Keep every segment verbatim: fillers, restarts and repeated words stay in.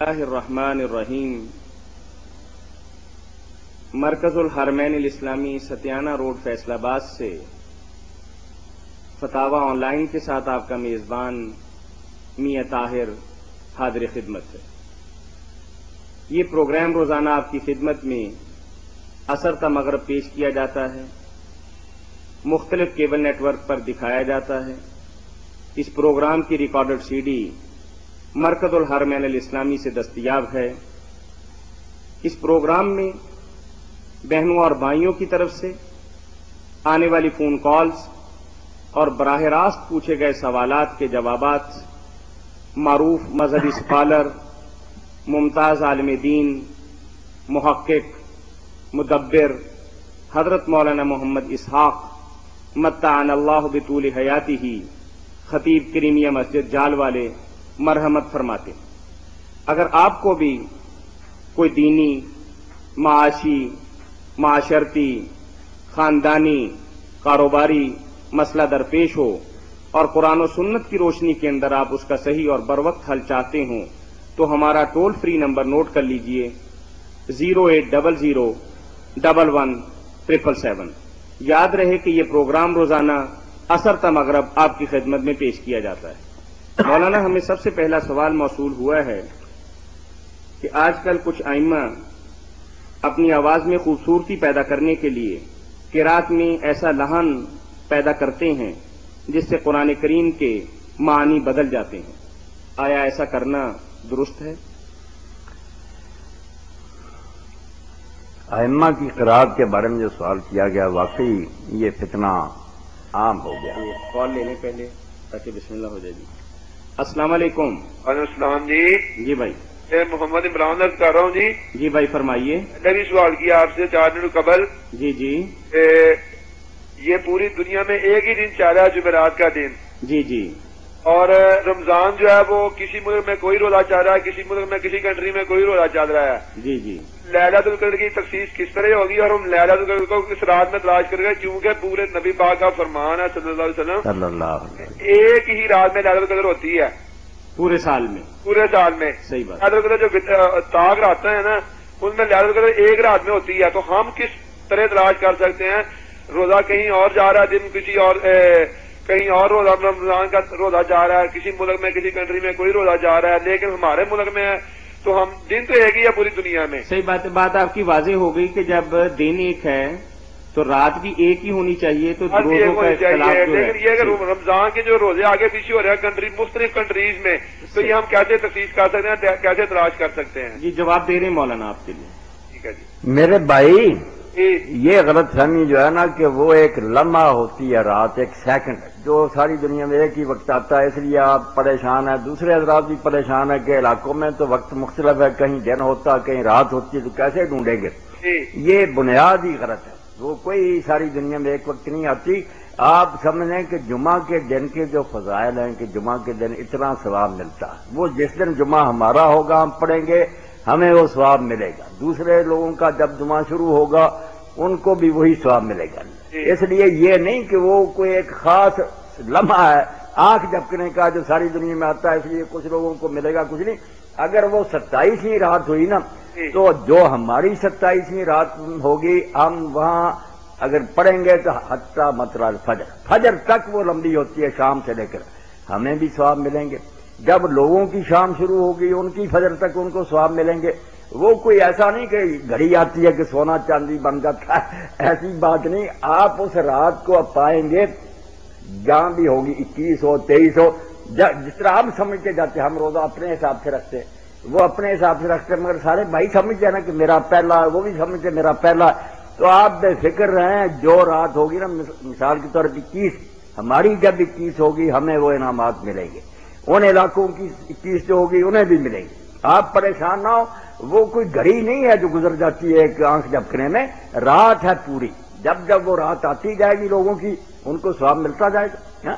اللہ الرحمن الرحیم۔ مرکز الحرمین الاسلامی ستیانہ روڈ فیصل آباد سے فتاوی آن لائن کے ساتھ آپ کا میزبان میاں طاہر حاضر خدمت ہے۔ یہ پروگرام روزانہ آپ کی خدمت میں عصر تا مغرب پیش کیا جاتا ہے، مختلف کیبل نیٹ ورک پر دکھایا جاتا ہے۔ اس پروگرام کی ریکارڈڈ سی ڈی مرکز الحرمین الاسلامی سے دستیاب ہے۔ اس پروگرام میں بہنوں اور بھائیوں کی طرف سے آنے والی فون کالز اور براہ راست پوچھے گئے سوالات کے جوابات معروف مذہبی اسکالر، ممتاز عالم دین، محقق، مدبر حضرت مولانا محمد اسحاق متعنا اللہ بطول حیاتہ خطیب کریمیہ مسجد جال والے مرحمت فرماتے ہیں۔ اگر آپ کو بھی کوئی دینی، معاشی، معاشرتی، خاندانی، کاروباری مسئلہ درپیش ہو اور قرآن و سنت کی روشنی کے اندر آپ اس کا صحیح اور بروقت حل چاہتے ہوں تو ہمارا ٹول فری نمبر نوٹ کر لیجئے zero eight double zero double one triple seven. یاد رہے کہ یہ پروگرام روزانہ عصر تا مغرب آپ کی خدمت میں پیش کیا جاتا ہے۔ مولانا، ہمیں سب سے پہلا سوال موصول ہوا ہے کہ آج کل کچھ ائمہ اپنی آواز میں خوبصورتی پیدا کرنے کے لیے قرات میں ایسا لحن پیدا کرتے ہیں جس سے قرآن کریم کے معنی بدل جاتے ہیں۔ آیا ایسا کرنا درست ہے؟ ائمہ کی قرات کے بارے میں جو سوال کیا گیا، واقعی یہ فتنہ عام ہو گیا۔ کال لینے پہلے تاکہ بسم اللہ ہو جائے جی۔ السلام علیکم۔ وعلیکم السلام جی۔ جی بھائی، میں محمد عمران عرض کر رہا ہوں جی۔ جی بھائی فرمائیے۔ میں بھی سوال کیا آپ سے چار دن قبل۔ جی جی یہ پوری دنیا میں ایک ہی دن چل رہا ہے، جمعرات کا دن۔ جی جی اور رمضان جو ہے وہ کسی ملک میں کوئی روزہ چل رہا ہے، کسی ملک میں کسی کنٹری میں کوئی روزہ چل رہا ہے۔ جی جی لیلۃ القدر کی تخصیص کس طرح ہوگی اور ہم لیلۃ القدر کو کس رات میں تلاش کریں گے؟ کیونکہ پورے نبی پاک کا فرمان ہے صلی اللہ علیہ وسلم، صلی اللہ علیہ وسلم، ایک ہی رات میں لیلۃ القدر ہوتی ہے پورے سال میں۔ پورے سال میں۔ صحیح بات۔ لیلۃ القدر جو طاق رات ہے نا، ان میں لیلۃ القدر ایک رات میں ہوتی ہے، تو ہم کس طرح تلاش کر سکتے ہیں؟ روزہ کہیں اور جا رہا ہے، دن کسی اور کہیں اور روزہ رمضان کا روزہ جا رہا ہے، کسی ملک میں کسی کنٹری میں کوئی روزہ جا رہا ہے، لیکن ہمارے ملک میں ہے تو ہم دن تو ایک ہی ہے پوری دنیا میں۔ صحیح بات ہے، بات آپ کی واضح ہو گئی کہ جب دن ایک ہے تو رات بھی ایک ہی ہونی چاہیے، تو روزوں کا اختلاف جو ہے۔ لیکن یہ کہ رمضان کے جو روزے آگے پیچھے ہو رہے ہیں کنٹری مختلف کنٹریز میں، تو یہ ہم کیسے تفصیل کر سکتے ہیں، کیسے تلاش کر سکتے ہیں؟ جی جواب دے رہے ہیں مولانا آپ کے لیے۔ ٹھیک ہے جی۔ میرے بھائی، یہ غلط فہمی جو ہے نا کہ وہ ایک لمحہ ہوتی ہے رات، ایک سیکنڈ جو ساری دنیا میں ایک ہی وقت آتا ہے، اس لیے آپ پریشان ہیں، دوسرے حضرات بھی پریشان ہیں کہ علاقوں میں تو وقت مختلف ہے، کہیں دن ہوتا کہیں رات ہوتی ہے، تو کیسے ڈھونڈیں گے؟ یہ بنیاد ہی غلط ہے، وہ کوئی ساری دنیا میں ایک وقت نہیں آتی۔ آپ سمجھیں کہ جمعہ کے دن کے جو فضائل ہیں کہ جمعہ کے دن اتنا ثواب ملتا ہے، وہ جس دن جمعہ ہمارا ہوگا ہم پڑھیں گے ہمیں وہ ثواب ملے گا، دوسرے لوگوں کا جب جمعہ شروع ہوگا ان کو بھی وہی ثواب ملے گا۔ اس لیے یہ نہیں کہ وہ کوئی ایک خاص لمحہ ہے آنکھ جھپکنے کا جو ساری دنیا میں آتا ہے، اس لیے کچھ لوگوں کو ملے گا کچھ نہیں۔ اگر وہ ستائیسویں رات ہوئی نا، تو جو ہماری ستائیسویں رات ہوگی ہم وہاں اگر پڑھیں گے تو حتی مطلع الفجر، فجر تک وہ لمبی ہوتی ہے، شام سے لے کر، ہمیں بھی ثواب ملیں گے۔ جب لوگوں کی شام شروع ہوگی ان کی فجر تک ان کو ثواب ملیں گے۔ وہ کوئی ایسا نہیں کہ گھڑی آتی ہے کہ سونا چاندی بن جاتا ہے، ایسی بات نہیں۔ آپ اس رات کو پائیں گے جہاں بھی ہوگی، اکیس ہو تیئیس ہو، جس طرح ہم سمجھتے جاتے ہیں، ہم روزہ اپنے حساب سے رکھتے ہیں، وہ اپنے حساب سے رکھتے ہیں، مگر سارے بھائی سمجھتے ہیں نا کہ میرا پہلا، وہ بھی سمجھتے میرا پہلا۔ تو آپ بے فکر رہیں، جو رات ہوگی نا، مثال کے طور پر اکیس، ہماری جب اکیس ہوگی ہمیں وہ انعامات ملیں گے، ان علاقوں کی اکیس جو ہوگی انہیں بھی ملیں گے۔ آپ پریشان نہ ہو، وہ کوئی گھڑی نہیں ہے جو گزر جاتی ہے ایک آنکھ جھپکنے میں، رات ہے پوری، جب جب وہ رات آتی جائے گی لوگوں کی ان کو ثواب ملتا جائے گا۔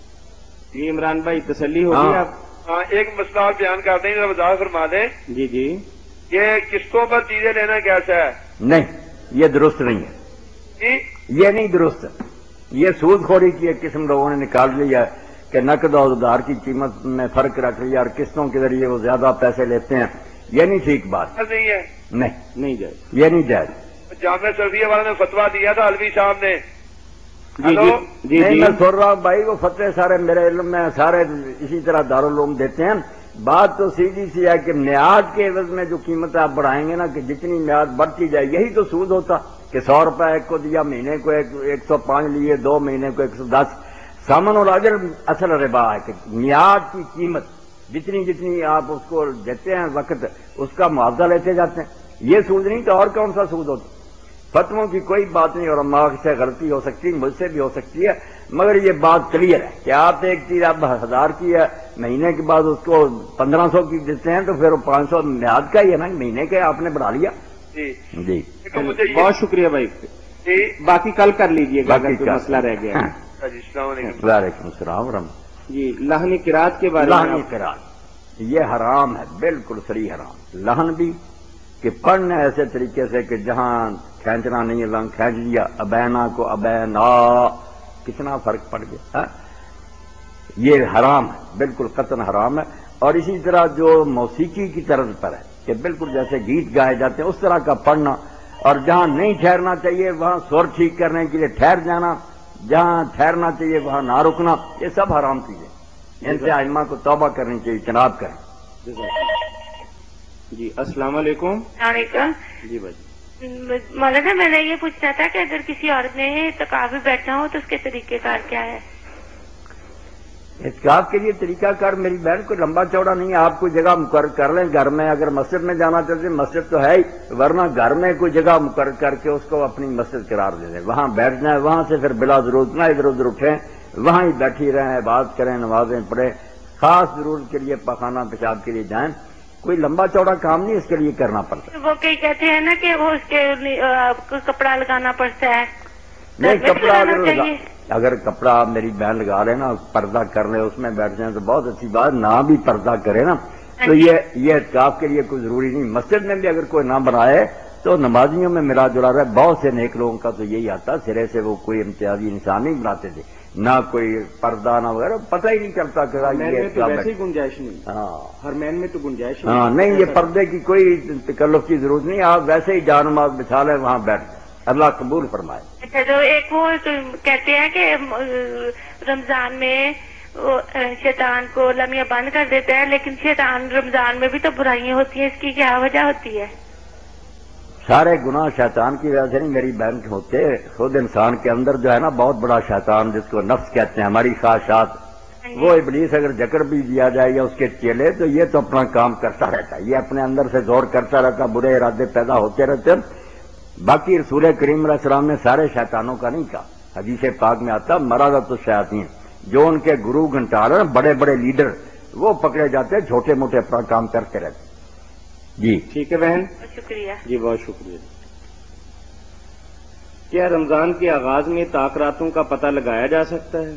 جی عمران بھائی تسلی ہوگی آپ؟ ہاں، ایک مسئلہ بیان کرتے ہیں، وضاحت فرما دیں۔ جی جی یہ قسطوں پر چیزیں لینا کیسا ہے؟ نہیں، یہ درست نہیں ہے، جی یہ نہیں درست ہے، یہ سود خوری کی ایک قسم لوگوں نے نکال لی ہے کہ نقد اور ادھار کی قیمت میں فرق رکھ لیا اور قسطوں کے ذریعے وہ زیادہ پیسے لیتے ہیں، یہ نہیں ٹھیک بات، نہیں ہے، نہیں نہیں جائے. یہ نہیں جائز. جامعہ سلفیہ والے نے فتویٰ دیا تھا الوی صاحب نے. جی جی جی نہیں جی میں سن رہا ہوں بھائی، وہ فتوے سارے میرے علم میں سارے اسی طرح دارالعلوم دیتے ہیں. بات تو سیدھی سی ہے کہ میعاد کے عوض میں جو قیمت آپ بڑھائیں گے نا، کہ جتنی میعاد بڑھتی جائے، یہی تو سود ہوتا کہ سو روپے ایک کو دیا، مہینے کو ایک سو پانچ لیے، دو مہینے کو ایک سو دس. سامن اور اجر اصل ربا ہے کہ میعاد کی قیمت جتنی جتنی آپ اس کو دیتے ہیں وقت، اس کا معاوضہ لیتے جاتے ہیں. یہ سود نہیں تو اور کون سا سود ہوتا؟ فتووں کی کوئی بات نہیں، اور اماغ سے غلطی ہو سکتی ہے، مجھ سے بھی ہو سکتی ہے، مگر یہ بات کلیئر ہے کہ آپ ایک چیز آپ ہزار کی ہے، مہینے کے بعد اس کو پندرہ سو کی دیتے ہیں، تو پھر وہ پانچ سو میعاد کا ہی ہے نا، مہینے کا آپ نے بڑھا لیا. جی جی بہت شکریہ بھائی. جی باقی کل کر لیجیے گا اگر باقی کوئی کل. مسئلہ رہ گیا. جی السلام علیکم. وعلیکم السلام ورحمۃ. جی لہنی قرات کے بارے میں لہن قرات یہ حرام ہے، بالکل صریح حرام. لہن بھی کہ پڑھنا ایسے طریقے سے کہ جہاں کھینچنا نہیں ہے، لہن کھینچ لیا، ابینا کو ابینا، کتنا فرق پڑ گیا. ہاں؟ یہ حرام ہے، بالکل قطعاً حرام ہے. اور اسی طرح جو موسیقی کی طرز پر ہے کہ بالکل جیسے گیت گائے جاتے ہیں اس طرح کا پڑھنا، اور جہاں نہیں ٹھہرنا چاہیے وہاں سور ٹھیک کرنے کے لیے ٹھہر جانا، جہاں ٹھہرنا چاہیے وہاں نہ رکنا، یہ سب حرام چیزیں. ان سے ائمہ کو توبہ کرنی چاہیے، اجتناب کریں. جی السلام علیکم. السلام علیکم. جی بھائی مولانا میں نے یہ پوچھنا تھا کہ اگر کسی عورت نے اعتکاف میں بیٹھنا ہو تو اس کے طریقہ کار کیا ہے؟ اعتکاف کے لیے طریقہ کار میری بہن کوئی لمبا چوڑا نہیں ہے. آپ کوئی جگہ مقرر کر لیں گھر میں، اگر مسجد میں جانا چاہتے ہیں مسجد تو ہے ہی، ورنہ گھر میں کوئی جگہ مقرر کر کے اس کو اپنی مسجد قرار دے دیں، وہاں بیٹھ جائیں، وہاں سے پھر بلا ضرورت نہ ادھر ادھر اٹھیں، وہاں ہی بیٹھی رہیں، بات کریں، نمازیں پڑھیں. خاص ضرورت کے لیے پخانہ پیشاب کے لیے جائیں، کوئی لمبا چوڑا کام نہیں اس کے لیے کرنا پڑتا. وہ کئی کہتے ہیں نا کہ وہ اس کے کپڑا لگانا پڑتا ہے. نہیں کپڑا اگر لگانا لگا چاہیے. اگر کپڑا میری بہن لگا لے نا، پردہ کر لے، اس میں بیٹھ جائیں تو بہت اچھی بات. نہ بھی پردہ کرے نا تو یہ یہ اعتکاف کے لیے کوئی ضروری نہیں. مسجد میں بھی اگر کوئی نہ بنائے تو نمازیوں میں ملا جلا رہا ہے. بہت سے نیک لوگوں کا تو یہی آتا، سرے سے وہ کوئی امتیازی انسان نہیں بناتے تھے، نہ کوئی پردہ نہ وغیرہ، پتہ ہی نہیں چلتا کہ ہرمین میں تو ویسے ہی یہ گنجائش نہیں. ہاں ہرمین میں تو گنجائش ہاں نہیں، یہ پردے کی کوئی تکلف کی ضرورت نہیں. آپ ویسے ہی جان نماز بچھا لیں، وہاں بیٹھ جائیں، اللہ قبول فرمائے. اچھا جو ایک وہ کہتے ہیں کہ رمضان میں شیطان کو لمحہ بند کر دیتا ہے، لیکن شیطان رمضان میں بھی تو برائیاں ہوتی ہیں، اس کی کیا وجہ ہوتی ہے؟ سارے گناہ شیطان کی وجہ سے نہیں میری بہن کے ہوتے. خود انسان کے اندر جو ہے نا بہت بڑا شیطان جس کو نفس کہتے ہیں، ہماری خواہشات، وہ ابلیس اگر جکڑ بھی دیا جائے یا اس کے چیلے تو یہ تو اپنا کام کرتا رہتا ہے، یہ اپنے اندر سے زور کرتا رہتا، برے ارادے پیدا ہوتے رہتے ہیں. باقی رسول کریم علیہ السلام نے سارے شیطانوں کا نہیں کہا. حدیث پاک میں آتا مرادت الشیاطین، جو ان کے گرو گھنٹال ہیں بڑے بڑے لیڈر، وہ پکڑے جاتے، چھوٹے موٹے اپنا کام کرتے رہتے. جی ٹھیک ہے بہن. شکریہ. جی بہت شکریہ. کیا رمضان کے آغاز میں تاخراتوں کا پتہ لگایا جا سکتا ہے؟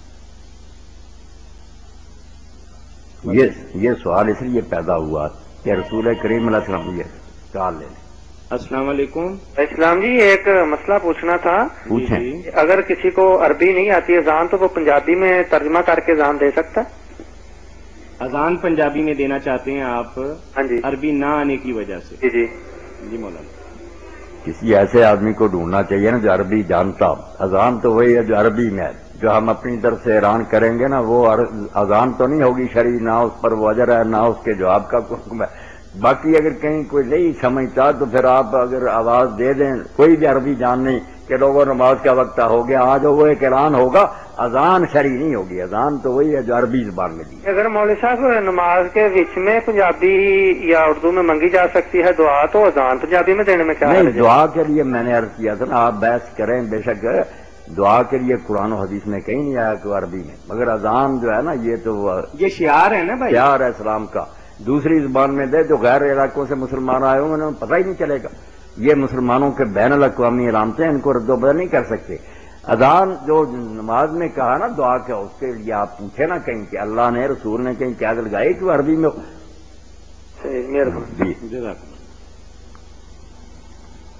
یہ یہ سوال اس لیے پیدا ہوا کہ رسول کریم علیہ السلام یہ کال لے لیں. السلام علیکم. اسلام جی ایک مسئلہ پوچھنا تھا. پوچھیں. جی. اگر کسی کو عربی نہیں آتی اذان تو وہ پنجابی میں ترجمہ کر کے اذان دے سکتا ہے؟ اذان پنجابی میں دینا چاہتے ہیں آپ؟ ہاں جی. عربی نہ آنے کی وجہ سے؟ جی جی جی مولانا. کسی ایسے آدمی کو ڈھونڈنا چاہیے نا جو عربی جانتا ہو. اذان تو وہی ہے جو عربی میں ہے، جو ہم اپنی طرف سے اعلان کریں گے نا وہ اذان تو نہیں ہوگی شرعی، نہ اس پر وہ اجر ہے، نہ اس کے جواب کا حکم ہے. باقی اگر کہیں کوئی نہیں سمجھتا تو پھر آپ اگر آواز دے دیں، کوئی بھی عربی جان نہیں کہ لوگوں نماز کا وقت ہو گیا، آج وہ ایک اعلان ہوگا، اذان شرعی نہیں ہوگی. اذان تو وہی ہے جو عربی زبان میں دی. اگر مولوی صاحب نماز کے بیچ میں پنجابی یا اردو میں منگی جا سکتی ہے دعا، تو اذان پنجابی میں دینے میں کیا نہیں، حرج ہے؟ دعا کے لیے میں نے عرض کیا تھا نا، آپ بحث کریں بے شک. دعا کے لیے قرآن و حدیث میں کہیں نہیں آیا کہ عربی میں، مگر اذان جو ہے نا یہ تو یہ شعار ہے نا بھائی، شعار ہے اسلام کا. دوسری زبان میں دے جو غیر علاقوں سے مسلمان آئے ہوں انہیں پتہ ہی نہیں چلے گا. یہ مسلمانوں کے بین الاقوامی علامتیں، ان کو رد و بدل نہیں کر سکتے. اذان جو نماز میں کہا نا دعا کا، اس کے لیے آپ پوچھیں نا کہیں کہ اللہ نے رسول نے کہیں کیا لگائی کہ وہ عربی میں ہو. مہربانی. جی جزاک اللہ.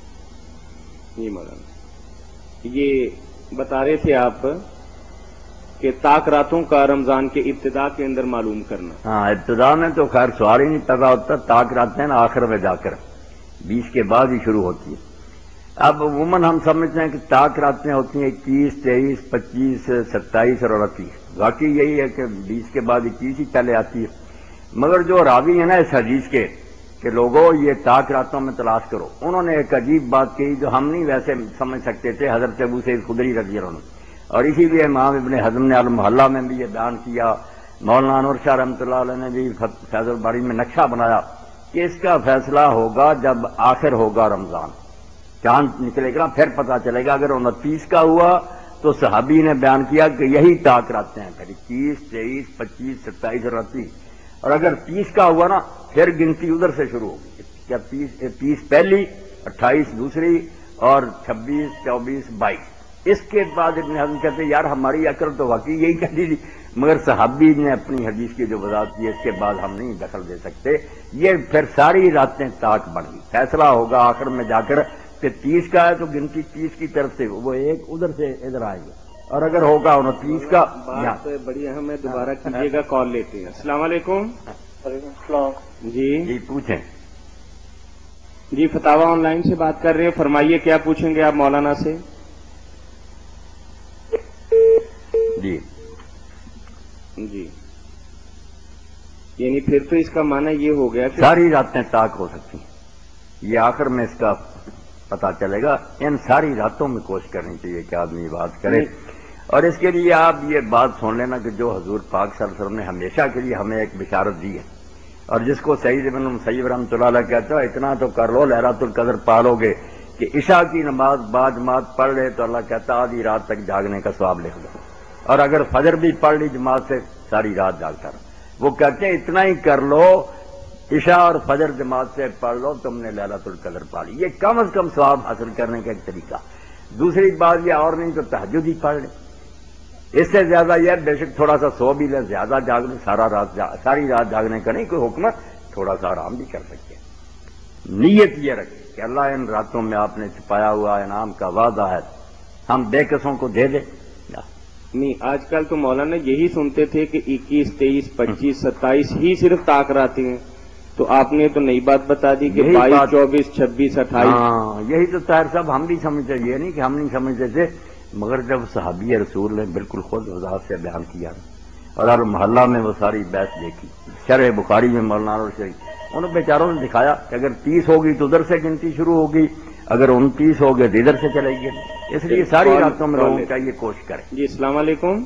جی مولانا یہ بتا رہے تھے آپ کہ طاق راتوں کا رمضان کے ابتدا کے اندر معلوم کرنا. ہاں ابتدا میں تو خیر سوال ہی نہیں پیدا ہوتا، طاق راتیں نا آخر میں جا کر بیس کے بعد ہی شروع ہوتی ہے. اب عموماً ہم سمجھتے ہیں کہ طاق راتیں ہوتی ہیں اکیس تیئیس پچیس ستائیس اور انتیس، واقعی یہی ہے کہ بیس کے بعد اکیس ہی پہلے آتی ہے. مگر جو راوی ہیں نا اس حدیث کے کہ لوگوں یہ طاق راتوں میں تلاش کرو، انہوں نے ایک عجیب بات کہی جو ہم نہیں ویسے سمجھ سکتے تھے، حضرت ابو سعید خدری رضی اللہ عنہ. اور اسی لیے امام ابن حزم نے المحلہ میں بھی یہ بیان کیا، مولانا انور شاہ رحمۃ اللہ علیہ نے بھی فیض الباری میں نقشہ بنایا کہ اس کا فیصلہ ہوگا جب آخر ہوگا رمضان، چاند نکلے گا پھر پتہ چلے گا. اگر انتیس کا ہوا تو صحابی نے بیان کیا کہ یہی طاق راتیں ہیں، پھر اکیس تیئیس پچیس ستائیس اور انتیس. اور اگر تیس کا ہوا نا پھر گنتی ادھر سے شروع ہوگی، کیا تیس پہلی، اٹھائیس دوسری اور چھبیس چوبیس بائیس. اس کے بعد ابن حزم کہتے ہیں یار ہماری عقل تو واقعی یہی کہتی تھی، مگر صحابی نے اپنی حدیث کی جو وضاحت کی اس کے بعد ہم نہیں دخل دے سکتے. یہ پھر ساری راتیں طاق بن گئی. فیصلہ ہوگا آخر میں جا کر کہ تیس کا ہے تو گنتی تیس کی طرف سے وہ ایک ادھر سے ادھر آئے گا، اور اگر ہوگا انتیس کا. بات بڑی اہم ہے، دوبارہ کیجیے گا، کال لیتے ہیں. السلام علیکم. وعلیکم السلام. جی جی پوچھیں. جی فتاوا آن لائن سے بات کر رہے ہیں، فرمائیے کیا پوچھیں گے آپ مولانا سے. جی جی یعنی پھر تو اس کا معنی یہ ہو گیا کہ ساری راتیں طاق ہو سکتی ہیں، یہ آخر میں اس کا پتا چلے گا. ان ساری راتوں میں کوشش کرنی چاہیے کہ آدمی بات کرے. اور اس کے لیے آپ یہ بات سن لینا کہ جو حضور پاک صلی اللہ علیہ وسلم نے ہمیشہ کے لیے ہمیں ایک بشارت دی ہے، اور جس کو سعید ابن مسیب رحمۃ اللہ علیہ کہتا ہے اتنا تو کر لو لہرات القدر پالو گے کہ عشاء کی نماز با جماعت پڑھ لے تو اللہ کہتا آدھی رات تک جاگنے کا ثواب لکھ لو، اور اگر فجر بھی پڑھ لی جماعت سے ساری رات جاگتا رہا. وہ کہتے ہیں اتنا ہی کر لو، عشاء اور فجر جماعت سے پڑھ لو تم نے لیلۃ القدر پا لی. یہ کم از کم ثواب حاصل کرنے کا ایک طریقہ. دوسری بات یہ اور نہیں تو تہجد ہی پڑھ لے. اس سے زیادہ یہ بے شک تھوڑا سا سو بھی لے، زیادہ جاگ لے، سارا رات جا... ساری رات جاگنے کا نہیں کوئی حکم، تھوڑا سا آرام بھی کر سکتے. نیت یہ رکھے کہ اللہ ان راتوں میں آپ نے چھپایا ہوا انعام کا وعدہ ہے، ہم بے کسوں کو دے دیں. نہیں آج کل تو مولانا یہی سنتے تھے کہ اکیس تیئیس پچیس ستائیس ہی صرف طاق راتیں ہیں، تو آپ نے تو نئی بات بتا دی کہ بائیس چوبیس چھبیس اٹھائیس. ہاں یہی تو طاہر صاحب ہم بھی سمجھتے، یہ نہیں کہ ہم نہیں سمجھتے تھے، مگر جب صحابی رسول نے بالکل خود وضاحت سے بیان کیا اور المحلہ میں وہ ساری بحث دیکھی، شرح بخاری میں مولانا اور شریف انہوں بیچاروں نے دکھایا کہ اگر تیس ہوگی تو ادھر سے گنتی شروع ہوگی، اگر انتیس ہو گئے تو ادھر سے چلے گی. اس لیے ساری راتوں میں لوگوں کا یہ کوشش کریں. جی السلام علیکم.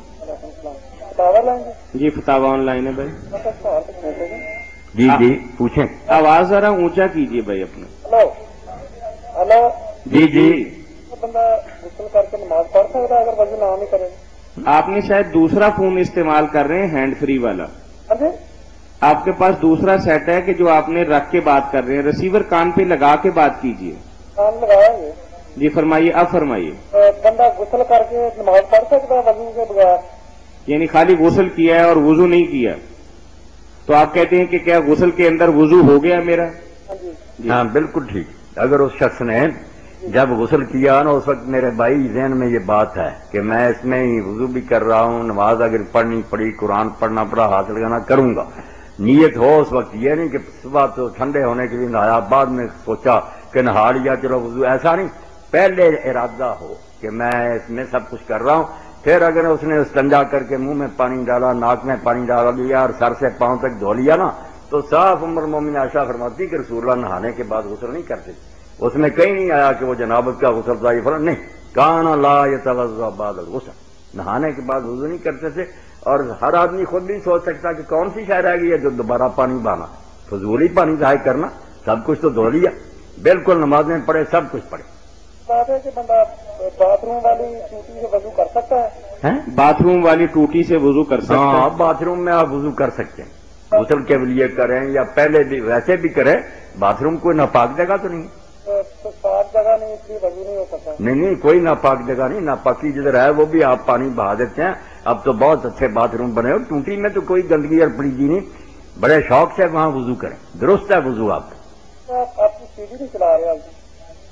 جی فتاوا آن لائن ہے بھائی. جی جی پوچھیں. آواز ذرا اونچا کیجیے بھائی اپنا. ہلو. جی جی بندہ غسل کر کے نماز پڑھ سکتا ہے اگر وضو نہ نہیں کرے؟ آپ نے شاید دوسرا فون استعمال کر رہے ہیں ہینڈ فری والا. آپ کے پاس دوسرا سیٹ ہے کہ جو آپ نے رکھ کے بات کر رہے ہیں. ریسیور کان پہ لگا کے بات کیجیے. کان لگایا ہے. جی فرمائیے، اب فرمائیے. بندہ غسل کر کے نماز پڑھ سکتا ہے وضو کے بغیر؟ یعنی خالی غسل کیا ہے اور وضو نہیں کیا، تو آپ کہتے ہیں کہ کیا غسل کے اندر وضو ہو گیا میرا؟ ہاں بالکل ٹھیک. اگر اس شخص نے جب غسل کیا نا اس وقت میرے بھائی ذہن میں یہ بات ہے کہ میں اس میں ہی وضو بھی کر رہا ہوں، نماز اگر پڑھنی پڑی، قرآن پڑھنا پڑا، ہاتھ لگانا کروں گا، نیت ہو اس وقت. یہ نہیں کہ صبح تو ٹھنڈے ہونے کے لیے نہایا بعد میں سوچا کہ نہا لیا چلو وضو، ایسا نہیں. پہلے ارادہ ہو کہ میں اس میں سب کچھ کر رہا ہوں. پھر اگر اس نے استنجا کر کے منہ میں پانی ڈالا، ناک میں پانی ڈالا لیا اور سر سے پاؤں تک دھو لیا نا، تو صاف عمر مومن عائشہ فرماتی کہ رسول اللہ نہانے کے بعد غسل نہیں کرتے. اس میں کہیں نہیں آیا کہ وہ جنابت کا غسل تھا، یہ فرق نہیں. کانا لا یتوضا بعد الغسل، نہانے کے بعد وضو نہیں کرتے تھے. اور ہر آدمی خود بھی سوچ سکتا کہ کون سی شے رہ گئی ہے جو دوبارہ پانی بہانا، فضول ہی پانی ضائع کرنا. سب کچھ تو دھو لیا، بالکل نمازیں پڑھے، سب کچھ پڑھے. بات ہے کہ بندہ باتھ روم والی ٹوٹی سے وضو کر سکتا ہے؟ باتھ روم والی ٹوٹی سے وضو کر سکتا ہے؟ ہاں باتھ روم میں آپ وضو کر سکتے ہیں، غسل کے لیے کریں یا پہلے بھی ویسے بھی کریں. باتھ روم کوئی ناپاک جگہ تو نہیں؟ پاک جگہ نہیں، اس لیے وضو نہیں ہو سکتا؟ نہیں نہیں کوئی ناپاک جگہ نہیں. ناپاکی جدھر ہے وہ بھی آپ پانی بہا دیتے ہیں. اب تو بہت اچھے باتھ روم بنے ہو، ٹوٹی میں تو کوئی گندگی اور پلیدی نہیں. بڑے شوق سے وہاں وضو کریں، درست ہے وضو. آپ آپ کی سیڑھی نہیں چلا رہے؟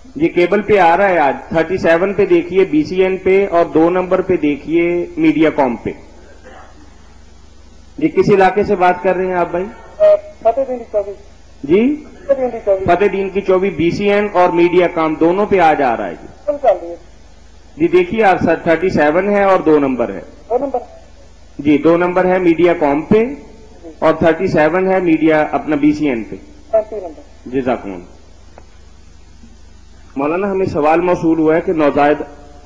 یہ کیبل پہ آ رہا ہے آج تھرٹی سیون پہ دیکھیے بی سی این پہ اور دو نمبر پہ دیکھیے میڈیا کام پہ. جی کس علاقے سے بات کر رہے ہیں آپ بھائی؟ فتح دین کی چوبیس. جی فتح دین کی چوبیس بی سی این اور میڈیا کام دونوں پہ آج آ رہا ہے جی. جی دیکھیے آپ تھرٹی سیون ہے اور دو نمبر ہے. دو نمبر جی دو نمبر ہے میڈیا کام پہ اور تھرٹی سیون ہے میڈیا اپنا بی سی این پہ. جزاکم اللہ. مولانا ہمیں سوال موصول ہوا ہے کہ نوزائیدہ.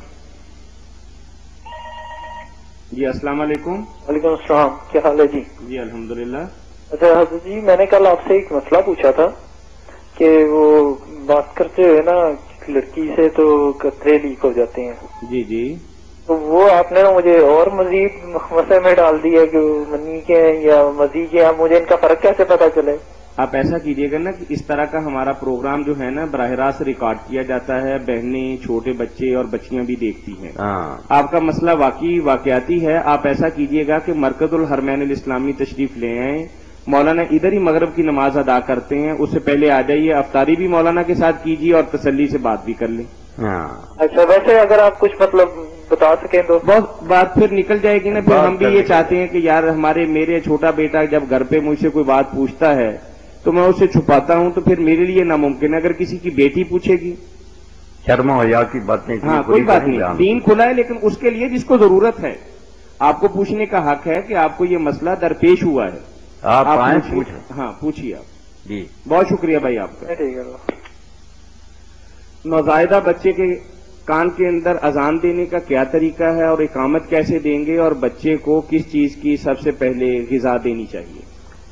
جی السلام علیکم. وعلیکم السلام، کیا حال ہے جی؟ جی الحمدللہ. اچھا حضرت جی، میں نے کل آپ سے ایک مسئلہ پوچھا تھا کہ وہ بات کرتے ہوئے نا لڑکی سے تو قطرے لیک ہو جاتے ہیں. جی جی. تو وہ آپ نے مجھے اور مزید مسئلے میں ڈال دیا کہ وہ منی کے ہیں یا مزی کے ہیں، مجھے ان کا فرق کیسے پتا چلے؟ آپ ایسا کیجئے گا نا کہ اس طرح کا ہمارا پروگرام جو ہے نا براہ راست ریکارڈ کیا جاتا ہے، بہنیں چھوٹے بچے اور بچیاں بھی دیکھتی ہیں. آپ کا مسئلہ واقعی واقعاتی ہے. آپ ایسا کیجئے گا کہ مرکز الحرمین الاسلامی تشریف لے آئیں. مولانا ادھر ہی مغرب کی نماز ادا کرتے ہیں، اس سے پہلے آ جائیے، افطاری بھی مولانا کے ساتھ کیجیے اور تسلی سے بات بھی کر لیں. اچھا ویسے اگر آپ کچھ مطلب بتا سکیں تو بہت بات پھر نکل جائے گی نا. پھر ہم بھی یہ چاہتے ہیں کہ یار ہمارے میرے چھوٹا بیٹا جب گھر پہ مجھ سے کوئی بات پوچھتا ہے تو میں اسے چھپاتا ہوں، تو پھر میرے لیے ناممکن ہے. اگر کسی کی بیٹی پوچھے گی شرم و حیا کی بات نہیں. ہاں کوئی بات نہیں، دین کھلا ہے، لیکن اس کے لیے جس کو ضرورت ہے آپ کو پوچھنے کا حق ہے کہ آپ کو یہ مسئلہ درپیش ہوا ہے. آپ آئیں پوچھیں. پوچھیں. ہاں پوچھیے آپ. جی بہت شکریہ بھائی آپ کا. ٹھیک ہے. نوزائیدہ بچے کے کان کے اندر اذان دینے کا کیا طریقہ ہے اور اقامت کیسے دیں گے، اور بچے کو کس چیز کی سب سے پہلے غذا دینی چاہیے؟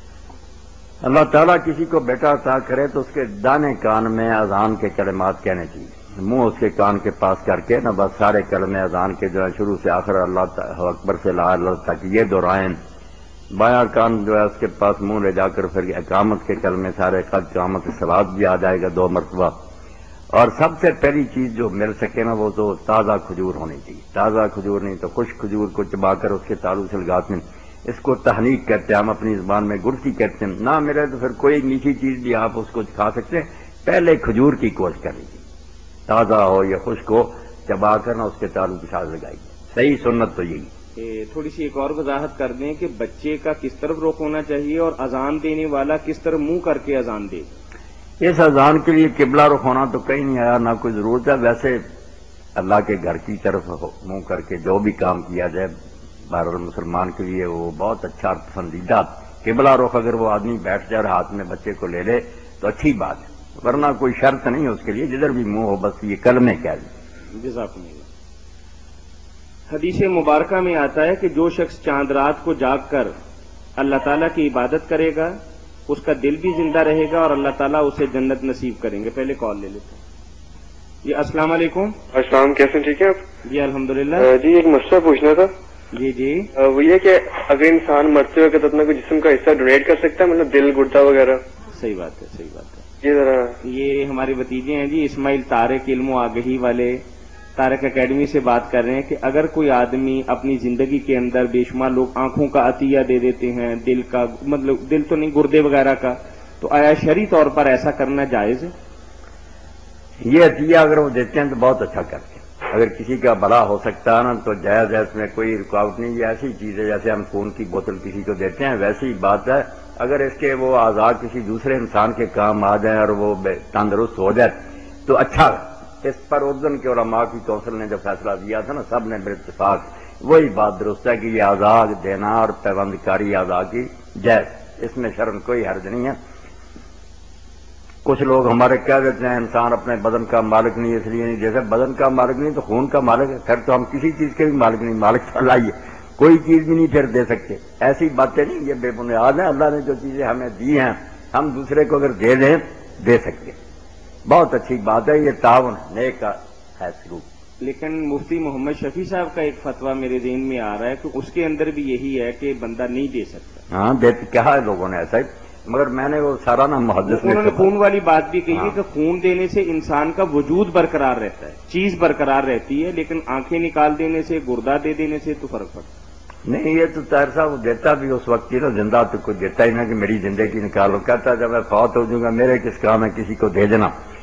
اللہ تعالیٰ کسی کو بیٹا عطا کرے تو اس کے دانے کان میں اذان کے کلمات کہنے چاہیے. منہ اس کے کان کے پاس کر کے نہ بس سارے کلمے اذان کے جو ہے شروع سے آخر اللہ اکبر سے لا اللہ تک یہ دہرائیں. بایاں کان جو ہے اس کے پاس منہ لے جا کر پھر اقامت کے کلمے سارے قد اقامت ثواب بھی آ جائے گا دو مرتبہ. اور سب سے پہلی چیز جو مل سکے نا وہ تو تازہ کھجور ہونی چاہیے. تازہ کھجور نہیں تو خشک کھجور کو چبا کر اس کے تالو سے لگاتے ہیں. اس کو تحنیک کہتے ہیں، ہم اپنی زبان میں گڑتی کہتے ہیں. نہ ملے تو پھر کوئی میٹھی چیز بھی آپ اس کو کھا سکتے ہیں. پہلے کھجور کی کوشش کر لیجیے، تازہ ہو یا خشک ہو، چبا کر نہ اس کے تالو کے ساتھ لگائیے. صحیح سنت تو یہی. تھوڑی سی ایک اور وضاحت کر دیں کہ بچے کا کس طرف رخ ہونا چاہیے اور اذان دینے والا کس طرح منہ کر کے اذان دے. اس اذان کے لیے قبلہ رخ ہونا تو کہیں نہیں آیا، نہ کوئی ضرورت ہے. ویسے اللہ کے گھر کی طرف منہ کر کے جو بھی کام کیا جائے بہرحال مسلمان کے لیے وہ بہت اچھا پسندیدہ. قبلہ رخ اگر وہ آدمی بیٹھ جائے اور ہاتھ میں بچے کو لے لے تو اچھی بات ہے، ورنہ کوئی شرط نہیں ہے اس کے لیے، جدھر بھی منہ ہو بس یہ کلمے کہہ دیں. جزاکم اللہ. حدیث مبارکہ میں آتا ہے کہ جو شخص چاند رات کو جاگ کر اللہ تعالیٰ کی عبادت کرے گا اس کا دل بھی زندہ رہے گا اور اللہ تعالیٰ اسے جنت نصیب کریں گے. پہلے کال لے لیتے ہیں. جی السلام علیکم. السلام، کیسے ٹھیک ہے آپ؟ جی الحمدللہ. جی ایک مسئلہ پوچھنا تھا. جی جی. وہ یہ کہ اگر انسان مرتے ہوئے اپنا کوئی جسم کا حصہ ڈونیٹ کر سکتا ہے، مطلب دل گردہ وغیرہ؟ صحیح بات ہے، صحیح بات ہے. یہ ذرا یہ ہمارے بتیجے ہیں جی اسماعیل طارق علم و آگہی والے طارق اکیڈمی سے بات کر رہے ہیں کہ اگر کوئی آدمی اپنی زندگی کے اندر بے شمار لوگ آنکھوں کا عطیہ دے دیتے ہیں، دل کا مطلب دل تو نہیں گردے وغیرہ کا، تو آیا شرعی طور پر ایسا کرنا جائز ہے؟ یہ عطیہ اگر وہ دیتے ہیں تو بہت اچھا کرتے ہیں. اگر کسی کا بھلا ہو سکتا ہے نا تو جائز ہے، اس میں کوئی رکاوٹ نہیں. یہ ایسی چیز ہے جیسے ہم خون کی بوتل کسی کو دیتے ہیں ویسی بات ہے. اگر اس کے وہ اعضاء کسی دوسرے انسان کے کام آ جائیں اور وہ تندرست ہو جائے تو اچھا. اس پر اردن کے علماء کی کونسل نے جو فیصلہ دیا تھا نا سب نے بالاتفاق وہی بات درست ہے کہ یہ اعضاء دینا اور پیوند کاری اعضاء کی جائز، اس میں شرم کوئی حرج نہیں ہے. کچھ لوگ ہمارے کہہ دیتے ہیں انسان اپنے بدن کا مالک نہیں اس لیے نہیں. جیسے بدن کا مالک نہیں تو خون کا مالک ہے، پھر تو ہم کسی چیز کے بھی مالک نہیں. مالک تو اللہ ہی ہے، کوئی چیز بھی نہیں پھر دے سکتے. ایسی باتیں نہیں، یہ بے بنیاد ہیں. اللہ نے جو چیزیں ہمیں دی ہیں ہم دوسرے کو اگر دے دیں دے سکتے. بہت اچھی بات ہے، یہ تعاون نیک کا ہے سلوک. لیکن مفتی محمد شفیع صاحب کا ایک فتویٰ میرے ذہن میں آ رہا ہے کہ اس کے اندر بھی یہی ہے کہ بندہ نہیں دے سکتا. ہاں دیتے کہا ہے لوگوں نے ایسا ہی، مگر میں نے وہ سارا نا محدث انہوں نے خون والی بات بھی کہی ہے ہاں. کہ خون دینے سے انسان کا وجود برقرار رہتا ہے، چیز برقرار رہتی ہے، لیکن آنکھیں نکال دینے سے گردہ دے دینے سے تو فرق پڑتا ہے. نہیں یہ تو طاہر صاحب وہ دیتا بھی اس وقت ہی نا، زندہ تو کوئی دیتا ہی نہ کہ میری زندگی نکالو. کہتا جب میں فوت ہو جاؤں گا میرے کس کام ہے کسی کو دے دینا.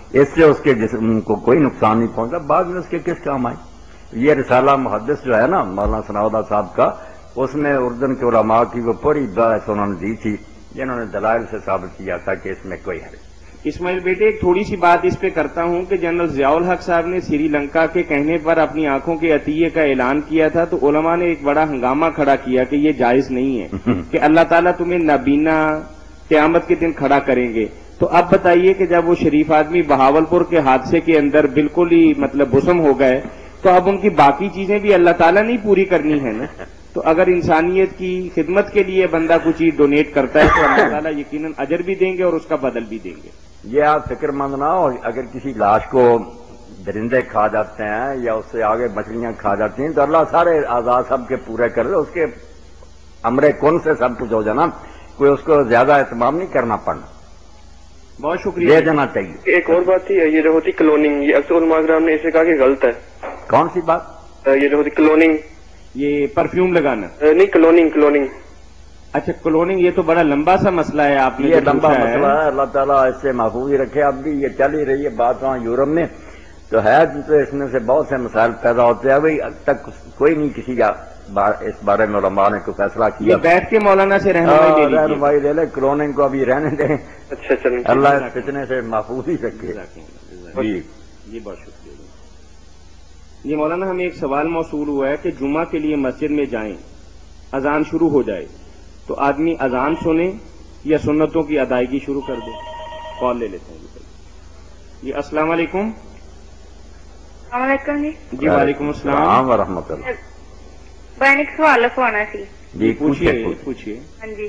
اس سے اس کے جسم کو کوئی نقصان نہیں پہنچا، بعد میں اس کے کس کام آئی؟ یہ رسالہ محدث جو ہے نا مولانا ثناءاللہ صاحب کا، اس میں اردن کے علماء کی وہ پوری بحث انہوں نے دی تھی، جنہوں نے دلائل سے ثابت کیا تھا کہ اس میں کوئی حرج۔ اسماعیل بیٹے ایک تھوڑی سی بات اس پہ کرتا ہوں کہ جنرل ضیاء الحق صاحب نے سری لنکا کے کہنے پر اپنی آنکھوں کے عطیے کا اعلان کیا تھا، تو علماء نے ایک بڑا ہنگامہ کھڑا کیا کہ یہ جائز نہیں ہے کہ اللہ تعالیٰ تمہیں نابینا قیامت کے دن کھڑا کریں گے۔ تو اب بتائیے کہ جب وہ شریف آدمی بہاولپور کے حادثے کے اندر بالکل ہی مطلب بسم ہو گئے، تو اب ان کی باقی چیزیں بھی اللہ تعالیٰ نے پوری کرنی ہے نا۔ تو اگر انسانیت کی خدمت کے لیے بندہ کچھ چیز ڈونیٹ کرتا ہے تو اللہ تعالیٰ یقیناً اجر بھی دیں گے اور اس کا بدل بھی دیں گے۔ یہ آپ فکر مند نہ ہو، اگر کسی لاش کو درندے کھا جاتے ہیں یا اس سے آگے مچھلیاں کھا جاتی ہیں تو اللہ سارے آزاد سب کے پورے کر دے، اس کے امر کن سے سب کچھ ہو جانا، کوئی اس کو زیادہ اہتمام نہیں کرنا پڑنا، بہت شکریہ دے دینا چاہیے۔ ایک اور بات تھی، یہ جو ہوتی کلوننگ، یہ اکثر علماء کرام نے اسے کہا کہ غلط ہے۔ کون سی بات؟ یہ جو ہوتی کلوننگ، یہ پرفیوم لگانا؟ نہیں، کلوننگ کلوننگ اچھا کلوننگ، یہ تو بڑا لمبا سا مسئلہ ہے، آپ نے یہ جو لمبا پوچھا مسئلہ ہے، اللہ تعالیٰ اس سے محفوظ ہی رکھے۔ اب بھی یہ چل ہی رہی ہے بات وہاں یورپ میں، تو ہے تو اس میں سے بہت سے مسائل پیدا ہوتے ہیں۔ ابھی اب تک کوئی نہیں کسی کا اس بارے میں علماء نے کوئی فیصلہ کیا۔ یہ بیٹھ کے مولانا سے رہنمائی لے لیجیے۔ رہنمائی لے لے، کلوننگ کو ابھی رہنے دیں، اچھا چلیں، اللہ اس فتنے سے محفوظ ہی رکھے۔ جی یہ بہت شکریہ۔ یہ مولانا ہمیں ایک سوال موصول ہوا ہے کہ جمعہ کے لیے مسجد میں جائیں، اذان شروع ہو جائے تو آدمی اذان سنے یا سنتوں کی ادائیگی شروع کر دے؟ کال لے لیتے ہیں جی۔ السلام علیکم۔ السلام علیکم جی۔ جی وعلیکم السلام ورحمۃ اللہ۔ بہن ایک سوال لکھوانا سی۔ جی پوچھیے پوچھیے۔ پوچھیے۔ ہاں جی،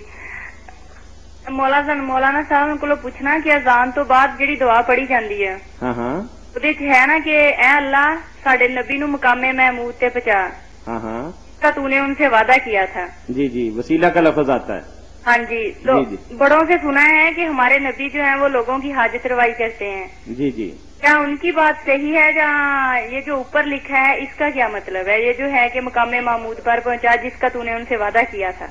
مولانا مولانا صاحب کو پوچھنا کہ اذان تو بعد جڑی دعا پڑھی جاندی ہے ہاں ہاں وہ ہے نا کہ اے اللہ ساڈے نبی نو مقام محمود تے پہنچا، ہاں ہاں کا تو نے ان سے وعدہ کیا تھا۔ جی جی، وسیلہ کا لفظ آتا ہے۔ ہاں جی، تو جی جی۔ بڑوں سے سنا ہے کہ ہمارے نبی جو ہیں وہ لوگوں کی حاجت روائی کرتے ہیں، جی جی۔ کیا ان کی بات صحیح ہے یا یہ جو اوپر لکھا ہے اس کا کیا مطلب ہے؟ یہ جو ہے کہ مقام محمود پر پہنچا جس کا تو نے ان سے وعدہ کیا تھا۔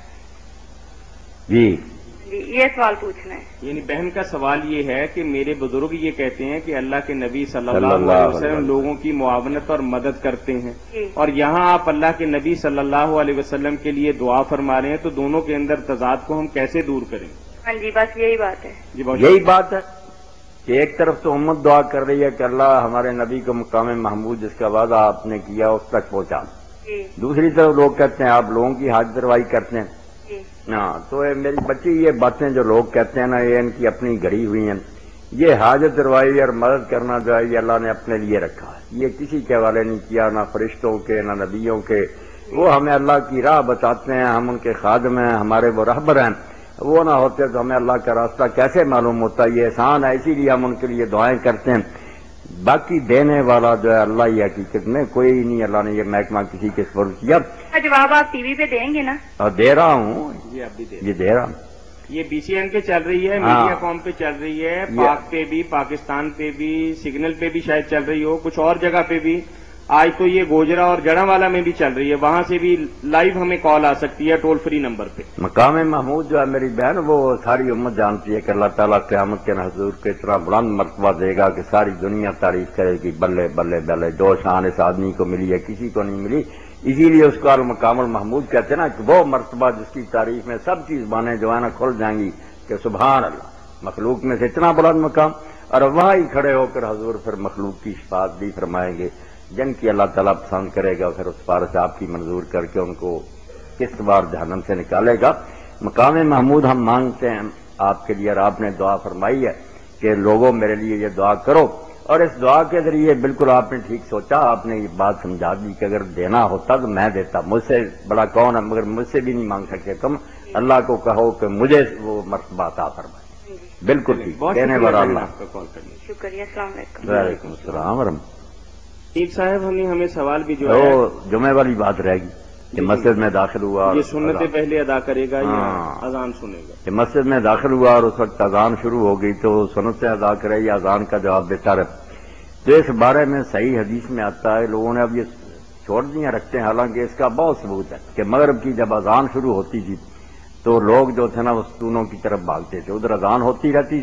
جی جی یہ سوال پوچھنا ہے۔ یعنی بہن کا سوال یہ ہے کہ میرے بزرگ یہ کہتے ہیں کہ اللہ کے نبی صلی صلی اللہ اللہ علیہ علیہ وسلم وسلم لوگوں کی معاونت اور مدد کرتے ہیں، جی۔ اور یہاں آپ اللہ کے نبی صلی اللہ علیہ وسلم کے لیے دعا فرما رہے ہیں، تو دونوں کے اندر تضاد کو ہم کیسے دور کریں؟ ہاں جی، بس یہی بات ہے۔ جی بہت یہی بات ہے کہ ایک طرف تو امت دعا کر رہی ہے کہ اللہ ہمارے نبی کو مقام محمود جس کا وعدہ آپ نے کیا اس تک پہنچا، جی دوسری طرف لوگ کہتے ہیں آپ لوگوں کی حاجت روائی کرتے ہیں۔ جی ہاں تو یہ میری بچی یہ باتیں جو لوگ کہتے ہیں نا یہ ان کی اپنی گڑی ہوئی ہیں۔ یہ حاجت روائی اور مدد کرنا جو ہے یہ اللہ نے اپنے لیے رکھا ہے، یہ کسی کے حوالے نہیں کیا، نہ فرشتوں کے نہ نبیوں کے۔ وہ ہمیں اللہ کی راہ بتاتے ہیں، ہم ان کے خادم ہیں، ہمارے وہ رہبر ہیں۔ وہ نہ ہوتے تو ہمیں اللہ کا راستہ کیسے معلوم ہوتا؟ یہ احسان ہے، اسی لیے ہم ان کے لیے دعائیں کرتے ہیں۔ باقی دینے والا جو ہے اللہ ہی حقیقت میں کوئی نہیں، اللہ نے یہ محکمہ کسی کے سپرد کیا۔ جواب آپ ٹی وی پہ دیں گے نا؟ اور دے رہا ہوں، جی آپ بھی دے یہ دے رہا ہوں۔ یہ بی سی این پہ چل رہی ہے، ہاں۔ میڈیا کام پہ چل رہی ہے، پاک پہ بھی، پاکستان پہ بھی، سگنل پہ بھی شاید چل رہی ہو، کچھ اور جگہ پہ بھی۔ آج تو یہ گوجرا اور جڑا والا میں بھی چل رہی ہے، وہاں سے بھی لائیو ہمیں کال آ سکتی ہے ٹول فری نمبر پہ۔ مقام محمود جو ہے میری بہن وہ ساری امت جانتی ہے کہ اللہ تعالیٰ قیامت کے حضور کو اتنا بلند مرتبہ دے گا کہ ساری دنیا تعریف کرے گی، بلے بلے بلے جو شان اس آدمی کو ملی ہے کسی کو نہیں ملی۔ اسی لیے اس کو المقام المحمود کہتے ہیں نا کہ وہ مرتبہ جس کی تعریف میں سب چیز بانے جو ہے نا کھل جائیں گی کہ سبحان اللہ، مخلوق میں سے اتنا بلند مقام، اور وہاں ہی کھڑے ہو کر حضور پھر مخلوق کی شفاعت بھی فرمائیں گے، جن کی اللہ تعالیٰ پسند کرے گا، پھر اس پارس آپ کی منظور کر کے ان کو قسط وار جہنم سے نکالے گا۔ مقام محمود ہم مانگتے ہیں آپ کے لیے، اور آپ نے دعا فرمائی ہے کہ لوگوں میرے لیے یہ دعا کرو، اور اس دعا کے ذریعے بالکل آپ نے ٹھیک سوچا، آپ نے یہ بات سمجھا دی کہ اگر دینا ہوتا تو میں دیتا، مجھ سے بڑا کون ہے، مگر مجھ سے بھی نہیں مانگ سکتے تم، اللہ کو کہو کہ مجھے وہ مرتبہ عطا فرمائے۔ بالکل ٹھیک، دینے والا اللہ۔ آپ کا کال کرنے کا شکریہ، السلام علیکم۔ وعلیکم السلام ورحمۃ۔ ایک صاحب نے ہمیں سوال بھی جو ہے وہ جمعے والی بات رہے گی کہ مسجد میں داخل ہوا اور یہ سنت پہلے ادا کرے گا یا ہاں۔ اذان سنے گا؟ کہ مسجد میں داخل ہوا اور اس وقت اذان شروع ہو گئی تو سنت سے ادا کرے یا اذان کا جواب بہتر ہے؟ تو اس بارے میں صحیح حدیث میں آتا ہے، لوگوں نے اب یہ چھوڑ دیا رکھتے ہیں، حالانکہ اس کا بہت ثبوت ہے کہ مغرب کی جب اذان شروع ہوتی تھی تو لوگ جو تھے نا وہ ستونوں کی طرف بھاگتے تھے، ادھر اذان ہوتی رہتی تھی،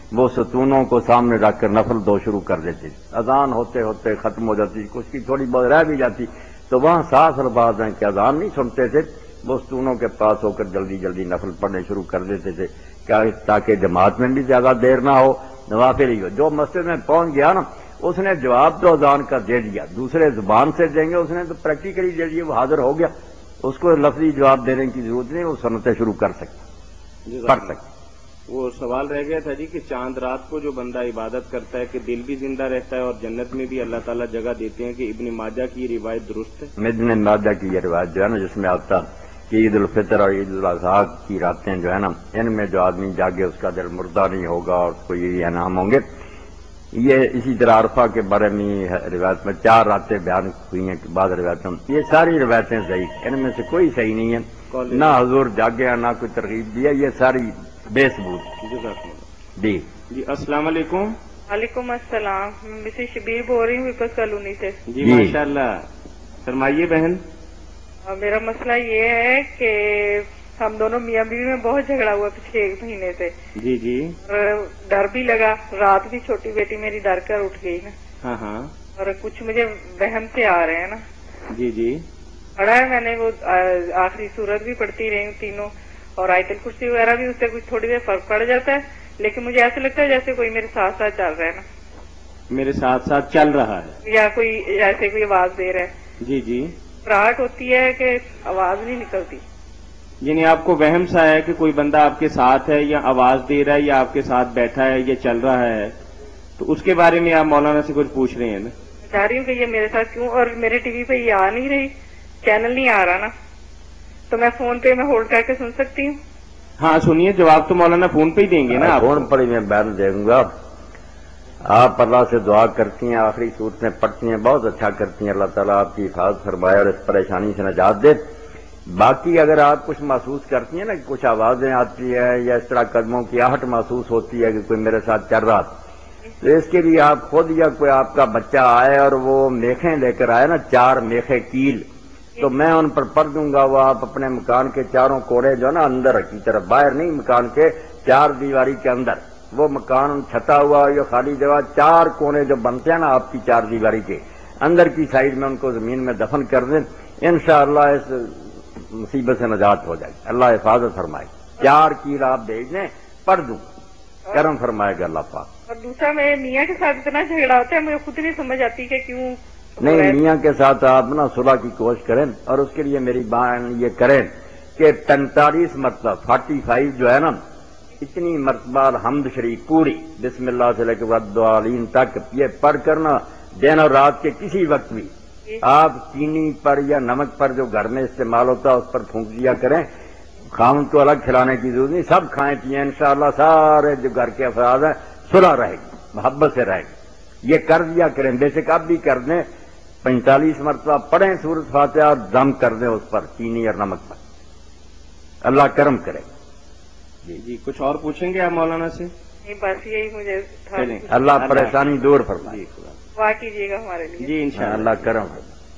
وہ ستونوں کو سامنے رکھ کر نفل دو شروع کر دیتے، اذان ہوتے ہوتے ختم ہو جاتی، کچھ کی تھوڑی بہت رہ بھی جاتی تو وہاں ساس الفاظ ہیں کہ اذان نہیں سنتے تھے، وہ ستونوں کے پاس ہو کر جلدی جلدی نفل پڑھنے شروع کر دیتے تھے تاکہ جماعت میں بھی زیادہ دیر نہ ہو، نوافل ہی ہو۔ جو مسجد میں پہنچ گیا نا اس نے جواب تو اذان کا دے دیا، دوسرے زبان سے دیں گے، اس نے تو پریکٹیکلی دے دیا، وہ حاضر ہو گیا، اس کو لفظی جواب دینے کی ضرورت نہیں، وہ سنتیں شروع کر سکتا، پڑھ سکتا۔ وہ سوال رہ گیا تھا جی کہ چاند رات کو جو بندہ عبادت کرتا ہے کہ دل بھی زندہ رہتا ہے اور جنت میں بھی اللہ تعالیٰ جگہ دیتے ہیں، کہ ابن ماجہ کی یہ روایت درست ہے؟ ابن ماجہ کی یہ روایت جو ہے نا جس میں آتا کہ عید الفطر اور عید الاضحیٰ کی راتیں جو ہے نا ان میں جو آدمی جاگے اس کا دل مردہ نہیں ہوگا اور اس کو یہ انعام ہوں گے، یہ اسی طرح عرفہ کے بارے میں روایت میں چار راتیں بیان ہوئی ہیں بعض روایتوں میں، یہ ساری روایتیں صحیح، ان میں سے کوئی صحیح نہیں ہے، نہ حضور جاگے نہ کوئی ترغیب دی ہے، یہ ساری بے ثبوت۔ جی جی السلام علیکم۔ وعلیکم السلام، میں مسز شبیر بول رہی ہوں وپس کالونی سے۔ جی ماشاء اللہ، فرمائیے بہن۔ میرا مسئلہ یہ ہے کہ ہم دونوں میاں بیوی میں بہت جھگڑا ہوا پچھلے ایک مہینے سے۔ جی جی۔ اور ڈر بھی لگا، رات بھی چھوٹی بیٹی میری ڈر کر اٹھ گئی نا۔ ہاں ہاں۔ اور کچھ مجھے وہم سے آ رہے ہیں نا۔ جی جی۔ پڑھا ہے میں نے، وہ آخری سورت بھی پڑھتی رہی ہوں تینوں، اور آیت الکرسی وغیرہ بھی، اس سے کچھ تھوڑی دیر فرق پڑ جاتا ہے، لیکن مجھے ایسا لگتا ہے جیسے کوئی میرے ساتھ ساتھ چل رہا ہے نا، میرے ساتھ ساتھ چل رہا ہے، یا کوئی ایسے کوئی آواز دے رہا ہے۔ جی جی۔ راہٹ ہوتی ہے کہ آواز نہیں نکلتی، یعنی آپ کو وہم سا ہے کہ کوئی بندہ آپ کے ساتھ ہے یا آواز دے رہا ہے یا آپ کے ساتھ بیٹھا ہے یا چل رہا ہے، تو اس کے بارے میں آپ مولانا سے کچھ پوچھ رہے ہیں نا؟ چاہ رہی ہوں کہ یہ میرے ساتھ کیوں، اور میرے ٹی وی پہ یہ آ نہیں رہی، چینل نہیں آ رہا نا، تو میں فون پہ میں ہولڈ کر کے سن سکتی ہوں؟ ہاں سنیے، جواب تو مولانا فون پہ ہی دیں گے نا آپ؟ فون پر ہی میں بیان دوں گا۔ آپ اللہ سے دعا کرتی ہیں، آخری صورتیں پڑھتی ہیں، بہت اچھا کرتی ہیں، اللہ تعالیٰ آپ کی حفاظت فرمائے اور اس پریشانی سے نجات دے۔ باقی اگر آپ کچھ محسوس کرتی ہیں نا کہ کچھ آوازیں آتی ہیں یا اس طرح قدموں کی آہٹ محسوس ہوتی ہے کہ کوئی میرے ساتھ چل رہا، تو اس کے لیے آپ خود یا کوئی آپ کا بچہ آئے اور وہ میخیں لے کر آئے نا، چار میخیں کیل، تو میں ان پر پڑھ دوں گا، وہ آپ اپنے مکان کے چاروں کوڑے جو ہے نا اندر کی طرف، باہر نہیں، مکان کے چار دیواری کے اندر، وہ مکان چھتا ہوا یا خالی جگہ، چار کونے جو بنتے ہیں نا آپ کی چار دیواری کے اندر کی سائڈ میں ان کو زمین میں دفن کر دیں، انشاءاللہ اس مصیبت سے نجات ہو جائے گی، اللہ حفاظت فرمائے۔ چار کیل آپ بھیج دیں، پڑھ دوں، کرم فرمائے گا اللہ پاک۔ اور دوسرا میرے میاں کے ساتھ اتنا جھگڑا ہوتا ہے، مجھے خود نہیں سمجھ آتی کہ کیوں۔ نہیں، میاں کے ساتھ آپ نا صلح کی کوشش کریں، اور اس کے لیے میری بات یہ کریں کہ پینتالیس مرتبہ فورٹی فائیو جو ہے نا، اتنی مرتبہ الحمد شریف پوری بسم اللہ سے لے کے والدین تک یہ پڑھ کرنا، دن اور رات کے کسی وقت بھی آپ چینی پر یا نمک پر جو گھر میں استعمال ہوتا ہے اس پر پھونک دیا کریں، خاوند کو الگ کھلانے کی ضرورت نہیں، سب کھائیں پیئیں، انشاءاللہ سارے جو گھر کے افراد ہیں صلح رہے گی، محبت سے رہے گی، یہ کر دیا کریں، بے شک اب بھی کر دیں، پینتالیس مرتبہ پڑھیں سورۃ فاتحہ اور دم کر دیں اس پر چینی اور نمک پر، اللہ کرم کرے۔ جی جی، کچھ اور پوچھیں گے آپ مولانا سے؟ نہیں، بس یہی مجھے تھا۔ اللہ پریشانی دور فرمائے، دعا کیجیے گا ہمارے لیے۔ جی انشاءاللہ، اللہ کرم۔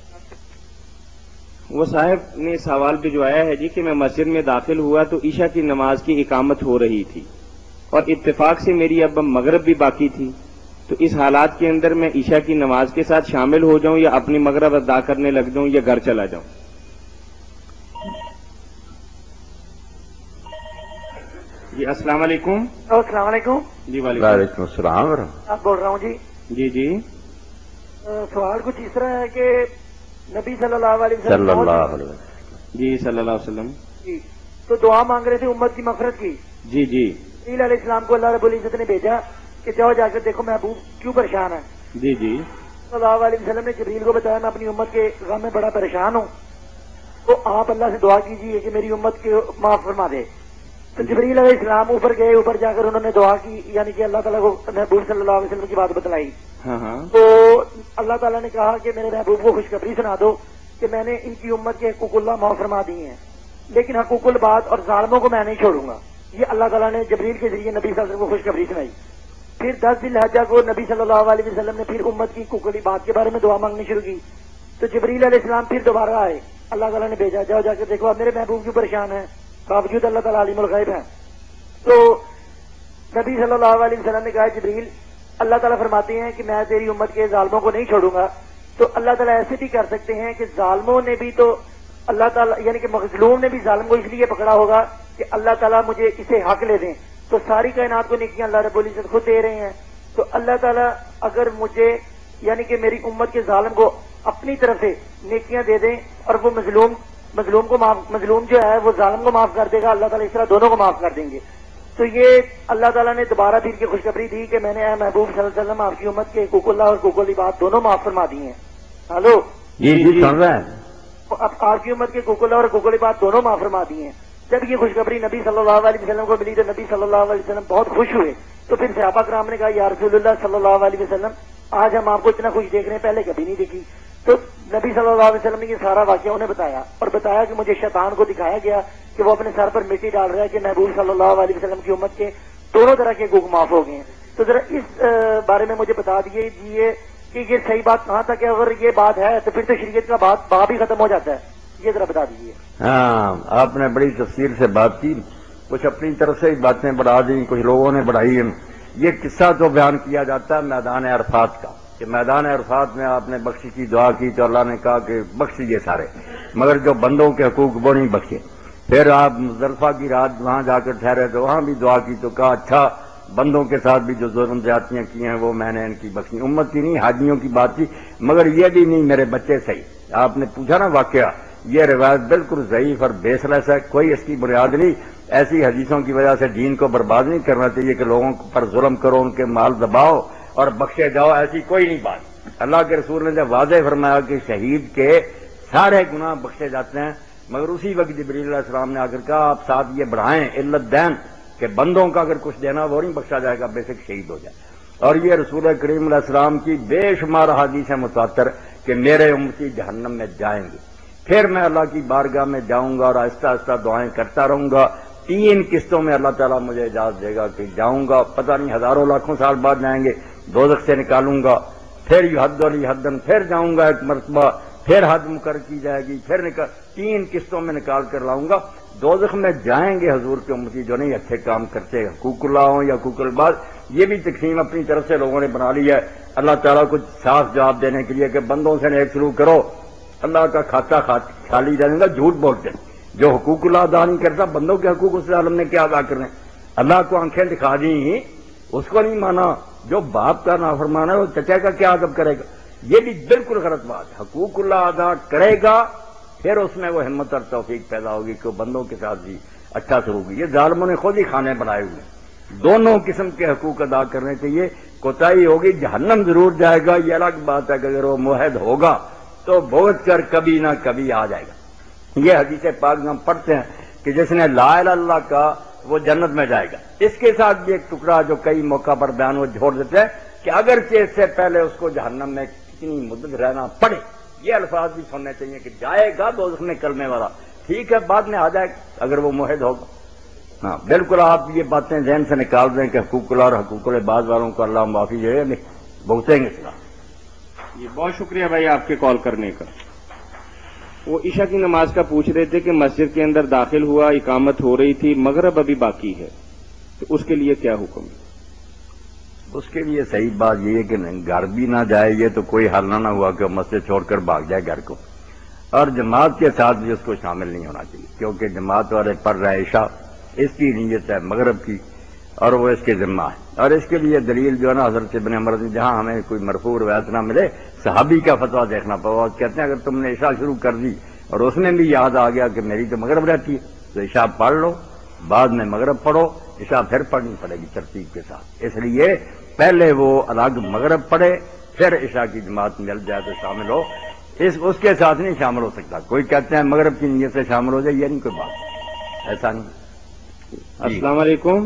وہ صاحب نے سوال بھجوایا ہے جی کہ میں مسجد میں داخل ہوا تو عشاء کی نماز کی اقامت ہو رہی تھی اور اتفاق سے میری اب مغرب بھی باقی تھی، تو اس حالات کے اندر میں عشاء کی نماز کے ساتھ شامل ہو جاؤں یا اپنی مغرب ادا کرنے لگ جاؤں یا گھر چلا جاؤں؟ جی السلام علیکم۔ السلام علیکم۔ جی وعلیکم السلام ورحمۃ۔ آپ بول رہا ہوں جی۔ جی جی۔ سوال کچھ اس طرح ہے کہ نبی صلی اللہ علیہ وسلم صلی اللہ علیہ وسلم جی صلی اللہ علیہ وسلم جی تو دعا مانگ رہے تھے امت کی مغفرت کی۔ جی جی۔ جبریل علیہ السلام کو اللہ رب العزت نے بھیجا کہ جاؤ جا کر دیکھو محبوب کیوں پریشان ہے۔ جی جی۔ صلی اللہ علیہ وسلم نے جبریل کو بتایا میں اپنی امت کے غم میں بڑا پریشان ہوں، تو آپ اللہ سے دعا کیجیے کہ میری امت کو معاف فرما دے۔ تو جبریل علیہ السلام اوپر گئے، اوپر جا کر انہوں نے دعا کی، یعنی کہ اللہ تعالیٰ کو محبوب صلی اللہ علیہ وسلم کی بات بتلائی۔ ہاں ہاں۔ تو اللہ تعالیٰ نے کہا کہ میرے محبوب کو خوشخبری سنا دو کہ میں نے ان کی امت کے حقوق اللہ معاف فرما دیے ہیں، لیکن حقوق الباد اور ظالموں کو میں نہیں چھوڑوں گا۔ یہ اللہ تعالیٰ نے جبریل کے ذریعے نبی صلی اللہ علیہ وسلم کو خوشخبری سنائی۔ پھر دس ذی الحجہ کو نبی صلی اللہ علیہ وسلم نے پھر امت کی حقوق العباد کے بارے میں دعا مانگنی شروع کی، تو جبریل علیہ السلام پھر دوبارہ آئے، اللہ تعالیٰ نے بھیجا جاؤ جا کے دیکھو اب میرے محبوب کیوں پریشان ہیں، باوجود اللہ تعالیٰ عالم الغیب ہے۔ تو نبی صلی اللہ علیہ وسلم نے کہا جبریل اللہ تعالیٰ فرماتے ہیں کہ میں تیری امت کے ظالموں کو نہیں چھوڑوں گا، تو اللہ تعالیٰ ایسے بھی کر سکتے ہیں کہ ظالموں نے بھی تو اللہ تعالیٰ یعنی کہ مظلوم نے بھی ظالم کو اس لیے پکڑا ہوگا کہ اللہ تعالیٰ مجھے اسے حق لے دیں، تو ساری کائنات کو نیکیاں اللہ رب العزت خود دے رہے ہیں. تو اللہ تعالیٰ اگر مجھے یعنی کہ میری امت کے ظالم کو اپنی طرف سے نیکیاں دے دیں اور وہ مظلوم مظلوم کو معاف مظلوم جو ہے وہ ظالم کو معاف کر دے گا، اللہ تعالیٰ اس طرح دونوں کو معاف کر دیں گے. تو یہ اللہ تعالیٰ نے دوبارہ پھر کی خوشخبری دی کہ میں نے اے محبوب صلی اللہ علیہ وسلم آپ کی امت کے حقوق اللہ اور حقوق العباد دونوں معاف فرما دی ہیں. ہلو جی جی سن رہے ہیں. اب آپ کی امت کے حقوق اللہ اور حقوق العباد دونوں معاف فرما دی ہیں. جب یہ خوشخبری نبی صلی اللہ علیہ وسلم کو ملی تو نبی صلی اللہ علیہ وسلم بہت خوش ہوئے. تو پھر صحابہ کرام نے کہا یا رسول اللہ صلی اللہ علیہ وسلم آج ہم آپ کو اتنا خوش دیکھ رہے ہیں، پہلے کبھی نہیں دیکھی. تو نبی صلی اللہ علیہ وسلم نے یہ سارا واقعہ انہیں بتایا اور بتایا کہ مجھے شیطان کو دکھایا گیا کہ وہ اپنے سر پر مٹی ڈال رہا ہے کہ محبوب صلی اللہ علیہ وسلم کی امت کے دونوں طرح کے حقوق معاف ہو گئے ہیں. تو ذرا اس بارے میں مجھے بتا دیجیے کہ یہ صحیح بات کہاں تک ہے، اگر یہ بات ہے تو پھر تو شریعت کا بات باب ہی ختم ہو جاتا ہے. یہ ذرا بتا دیجیے. ہاں آپ نے بڑی تفصیل سے بات کی، کچھ اپنی طرف سے باتیں بڑھا دیں، کچھ لوگوں نے بڑھائی ہیں. یہ قصہ تو بیان کیا جاتا ہے میدان عرفات کا کہ میدان عرفات میں آپ نے بخشی کی دعا کی تو اللہ نے کہا کہ بخشیے سارے، مگر جو بندوں کے حقوق وہ نہیں بخشے. پھر آپ مزدلفہ کی رات وہاں جا کر ٹھہرے تو وہاں بھی دعا کی تو کہا اچھا بندوں کے ساتھ بھی جو ظلم زیادتیاں کی ہیں وہ میں نے ان کی بخشی. امت کی نہیں حاجیوں کی بات کی، مگر یہ بھی نہیں میرے بچے صحیح. آپ نے پوچھا نا واقعہ، یہ روایت بالکل ضعیف اور بیسلیس ہے، کوئی اس کی بنیاد نہیں. ایسی حدیثوں کی وجہ سے دین کو برباد نہیں کرنا چاہیے کہ لوگوں پر ظلم کرو، ان کے مال دباؤ اور بخشے جاؤ، ایسی کوئی نہیں بات. اللہ کے رسول نے جب واضح فرمایا کہ شہید کے سارے گناہ بخشے جاتے ہیں، مگر اسی وقت جبریل علیہ السلام نے آ کر کہا آپ ساتھ یہ بڑھائیں علت دین کہ بندوں کا اگر کچھ دینا وہ نہیں بخشا جائے گا، بے شک شہید ہو جائے. اور یہ رسول کریم علیہ السلام کی بے شمار حدیث متواتر کہ میرے امتی جہنم میں جائیں گے. پھر میں اللہ کی بارگاہ میں جاؤں گا اور آہستہ آہستہ دعائیں کرتا رہوں گا. تین قسطوں میں اللہ تعالیٰ مجھے اجازت دے گا کہ جاؤں گا، پتہ نہیں ہزاروں لاکھوں سال بعد جائیں گے، دوزخ سے نکالوں گا. پھر یہ حد علی حدن پھر جاؤں گا ایک مرتبہ، پھر حد مقرر کی جائے گی، پھر نکال تین قسطوں میں نکال کر لاؤں گا. دوزخ میں جائیں گے حضور کے امتی جو نہیں اچھے کام کرتے، حقوق اللہ ہوں یا حقوق العباد. یہ بھی تقسیم اپنی طرف سے لوگوں نے بنا لی ہے اللہ تعالیٰ کو صاف جواب دینے کے لیے کہ بندوں سے نیک سلوک کرو، اللہ کا کھاتا خالی رہنے گا. جھوٹ بولتے جو حقوق اللہ ادا نہیں کرتا، بندوں کے حقوق اس عالم نے کیا ادا کرنے. اللہ کو آنکھیں دکھا دی اس کو نہیں مانا، جو باپ کا نافرمان ہے وہ چچا کا کیا ادب کرے گا. یہ بھی بالکل غلط بات. حقوق اللہ ادا کرے گا پھر اس میں وہ ہمت اور توفیق پیدا ہوگی کہ وہ بندوں کے ساتھ بھی اچھا سلوک. یہ ظالموں نے خود ہی کھانے بنائے ہوئے ہیں. دونوں قسم کے حقوق ادا کرنے چاہیے. کوتاہی ہوگی جہنم ضرور جائے گا، یہ الگ بات ہے کہ اگر وہ موحد ہوگا تو بھگت کر کبھی نہ کبھی آ جائے گا. یہ حدیث پاک ہم پڑھتے ہیں کہ جس نے لا الہ الا اللہ کا وہ جنت میں جائے گا. اس کے ساتھ بھی ایک ٹکڑا جو کئی موقع پر بیان وہ چھوڑ دیتے ہیں کہ اگرچہ اس سے پہلے اس کو جہنم میں کتنی مدت رہنا پڑے. یہ الفاظ بھی سننے چاہیے کہ جائے گا دوزخ میں کلمے والا، ٹھیک ہے بعد میں آ جائے گا اگر وہ موحد ہوگا. ہاں بالکل آپ یہ باتیں ذہن سے نکال دیں کہ حقوق اللہ اور حقوق العباد والوں کو اللہ معافی جو ہے بھگتیں گے. یہ بہت شکریہ بھائی آپ کے کال کرنے کا. وہ عشاء کی نماز کا پوچھ رہے تھے کہ مسجد کے اندر داخل ہوا، اقامت ہو رہی تھی، مغرب ابھی باقی ہے، تو اس کے لیے کیا حکم ہے؟ اس کے لیے صحیح بات یہ ہے کہ گھر بھی نہ جائے، یہ تو کوئی حل نہ ہوا کہ مسجد چھوڑ کر بھاگ جائے گھر کو. اور جماعت کے ساتھ بھی اس کو شامل نہیں ہونا چاہیے کیونکہ جماعت والے پڑھ رہے عشاء، اس کی نیت ہے مغرب کی اور وہ اس کے ذمہ ہے. اور اس کے لیے دلیل جو ہے نا حضرت ابن عمر جہاں ہمیں کوئی مرفوع روایت نہ ملے صحابی کا فتویٰ دیکھنا پڑا. کہتے ہیں اگر تم نے عشاء شروع کر دی اور اس میں بھی یاد آ گیا کہ میری تو مغرب رہتی ہے تو عشاء پڑھ لو، بعد میں مغرب پڑھو، عشاء پھر پڑھنی پڑے گی ترتیب کے ساتھ. اس لیے پہلے وہ الگ مغرب پڑھے پھر عشاء کی جماعت مل جائے تو شامل ہو. اس اس کے ساتھ نہیں شامل ہو سکتا. کوئی کہتے ہیں مغرب کی نیت سے شامل ہو جائے، یہ نہیں کوئی بات، ایسا نہیں. السلام علیکم.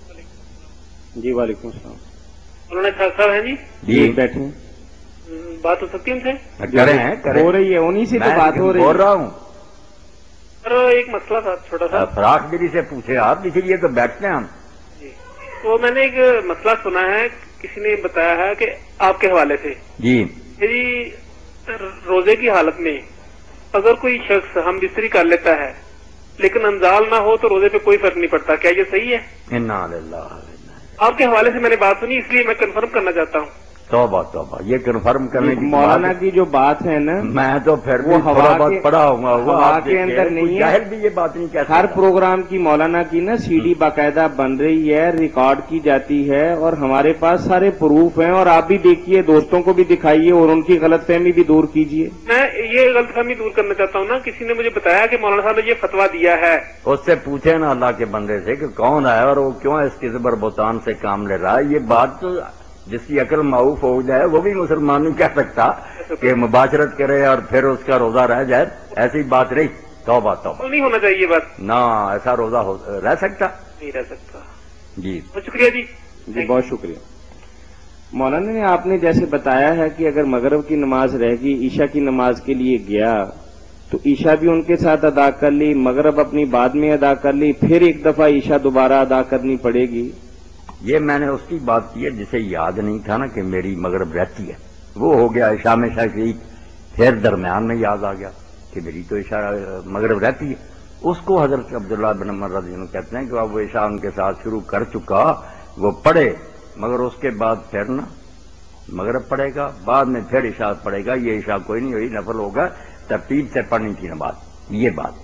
جی وعلیکم السلام. مولانا خان صاحب ہیں جی؟ جی بیٹھے. بات ہو سکتی ہے ان سے؟ کریں ہیں کریں ہو رہی ہے، انہیں سے تو بات ہو رہی ہے. بول رہا ہوں سر ایک مسئلہ تھا چھوٹا سا. فراق دلی سے پوچھے آپ، اسی لیے تو بیٹھتے ہیں ہم. جی تو میں نے ایک مسئلہ سنا ہے، کسی نے بتایا ہے کہ آپ کے حوالے سے جی جی روزے کی حالت میں اگر کوئی شخص ہم بستری کر لیتا ہے لیکن انزال نہ ہو تو روزے پہ کوئی فرق نہیں پڑتا، کیا یہ صحیح ہے؟ انا للہ. آپ کے حوالے سے میں نے بات سنی، اس لیے میں کنفرم کرنا چاہتا ہوں. توبہ توبہ، یہ کنفرم کرنے کی مولانا کی جو بات ہے نا، میں تو پھر وہ تھوڑا بہت پڑھا ہوں گا، ہوا کے اندر نہیں ہے. جاہل بھی یہ بات نہیں کہتا. ہر پروگرام کی مولانا کی نا سی ڈی باقاعدہ بن رہی ہے، ریکارڈ کی جاتی ہے، اور ہمارے پاس سارے پروف ہیں، اور آپ بھی دیکھیے، دوستوں کو بھی دکھائیے، اور ان کی غلط فہمی بھی دور کیجیے. میں یہ غلط فہمی دور کرنا چاہتا ہوں نا، کسی نے مجھے بتایا کہ مولانا صاحب نے یہ فتویٰ دیا ہے. اس سے پوچھے نا اللہ کے بندے سے کہ کون ہے اور وہ کیوں اس کذب اور بہتان سے کام لے رہا ہے. یہ بات تو جس کی عقل معروف ہو جائے وہ بھی مسلمان نہیں کہہ سکتا کہ مباشرت کرے اور پھر اس کا روزہ رہ جائے. ایسی بات رہی. توبہ توبہ، نہیں ہونا چاہیے بات. نہ ایسا روزہ رہ سکتا نہیں رہ سکتا. جی بہت شکریہ جی. جی بہت شکریہ. مولانا نے آپ نے جیسے بتایا ہے کہ اگر مغرب کی نماز رہ گئی، عشاء کی نماز کے لیے گیا تو عشاء بھی ان کے ساتھ ادا کر لی، مغرب اپنی بعد میں ادا کر لی، پھر ایک دفعہ عشاء دوبارہ ادا کرنی پڑے گی. یہ میں نے اس کی بات کی ہے جسے یاد نہیں تھا نا کہ میری مغرب رہتی ہے، وہ ہو گیا عشاء میں شریک، پھر درمیان میں یاد آ گیا کہ میری تو عشاء مغرب رہتی ہے. اس کو حضرت عبداللہ بن عمر رضی اللہ عنہ کہتے ہیں کہ اب وہ عشاء ان کے ساتھ شروع کر چکا، وہ پڑھے، مگر اس کے بعد پھر نا مغرب پڑھے گا، بعد میں پھر عشاء پڑھے گا. یہ عشاء کوئی نہیں ہوئی، نفل ہوگا، ترتیب سے پڑھنی تھی نماز. یہ بات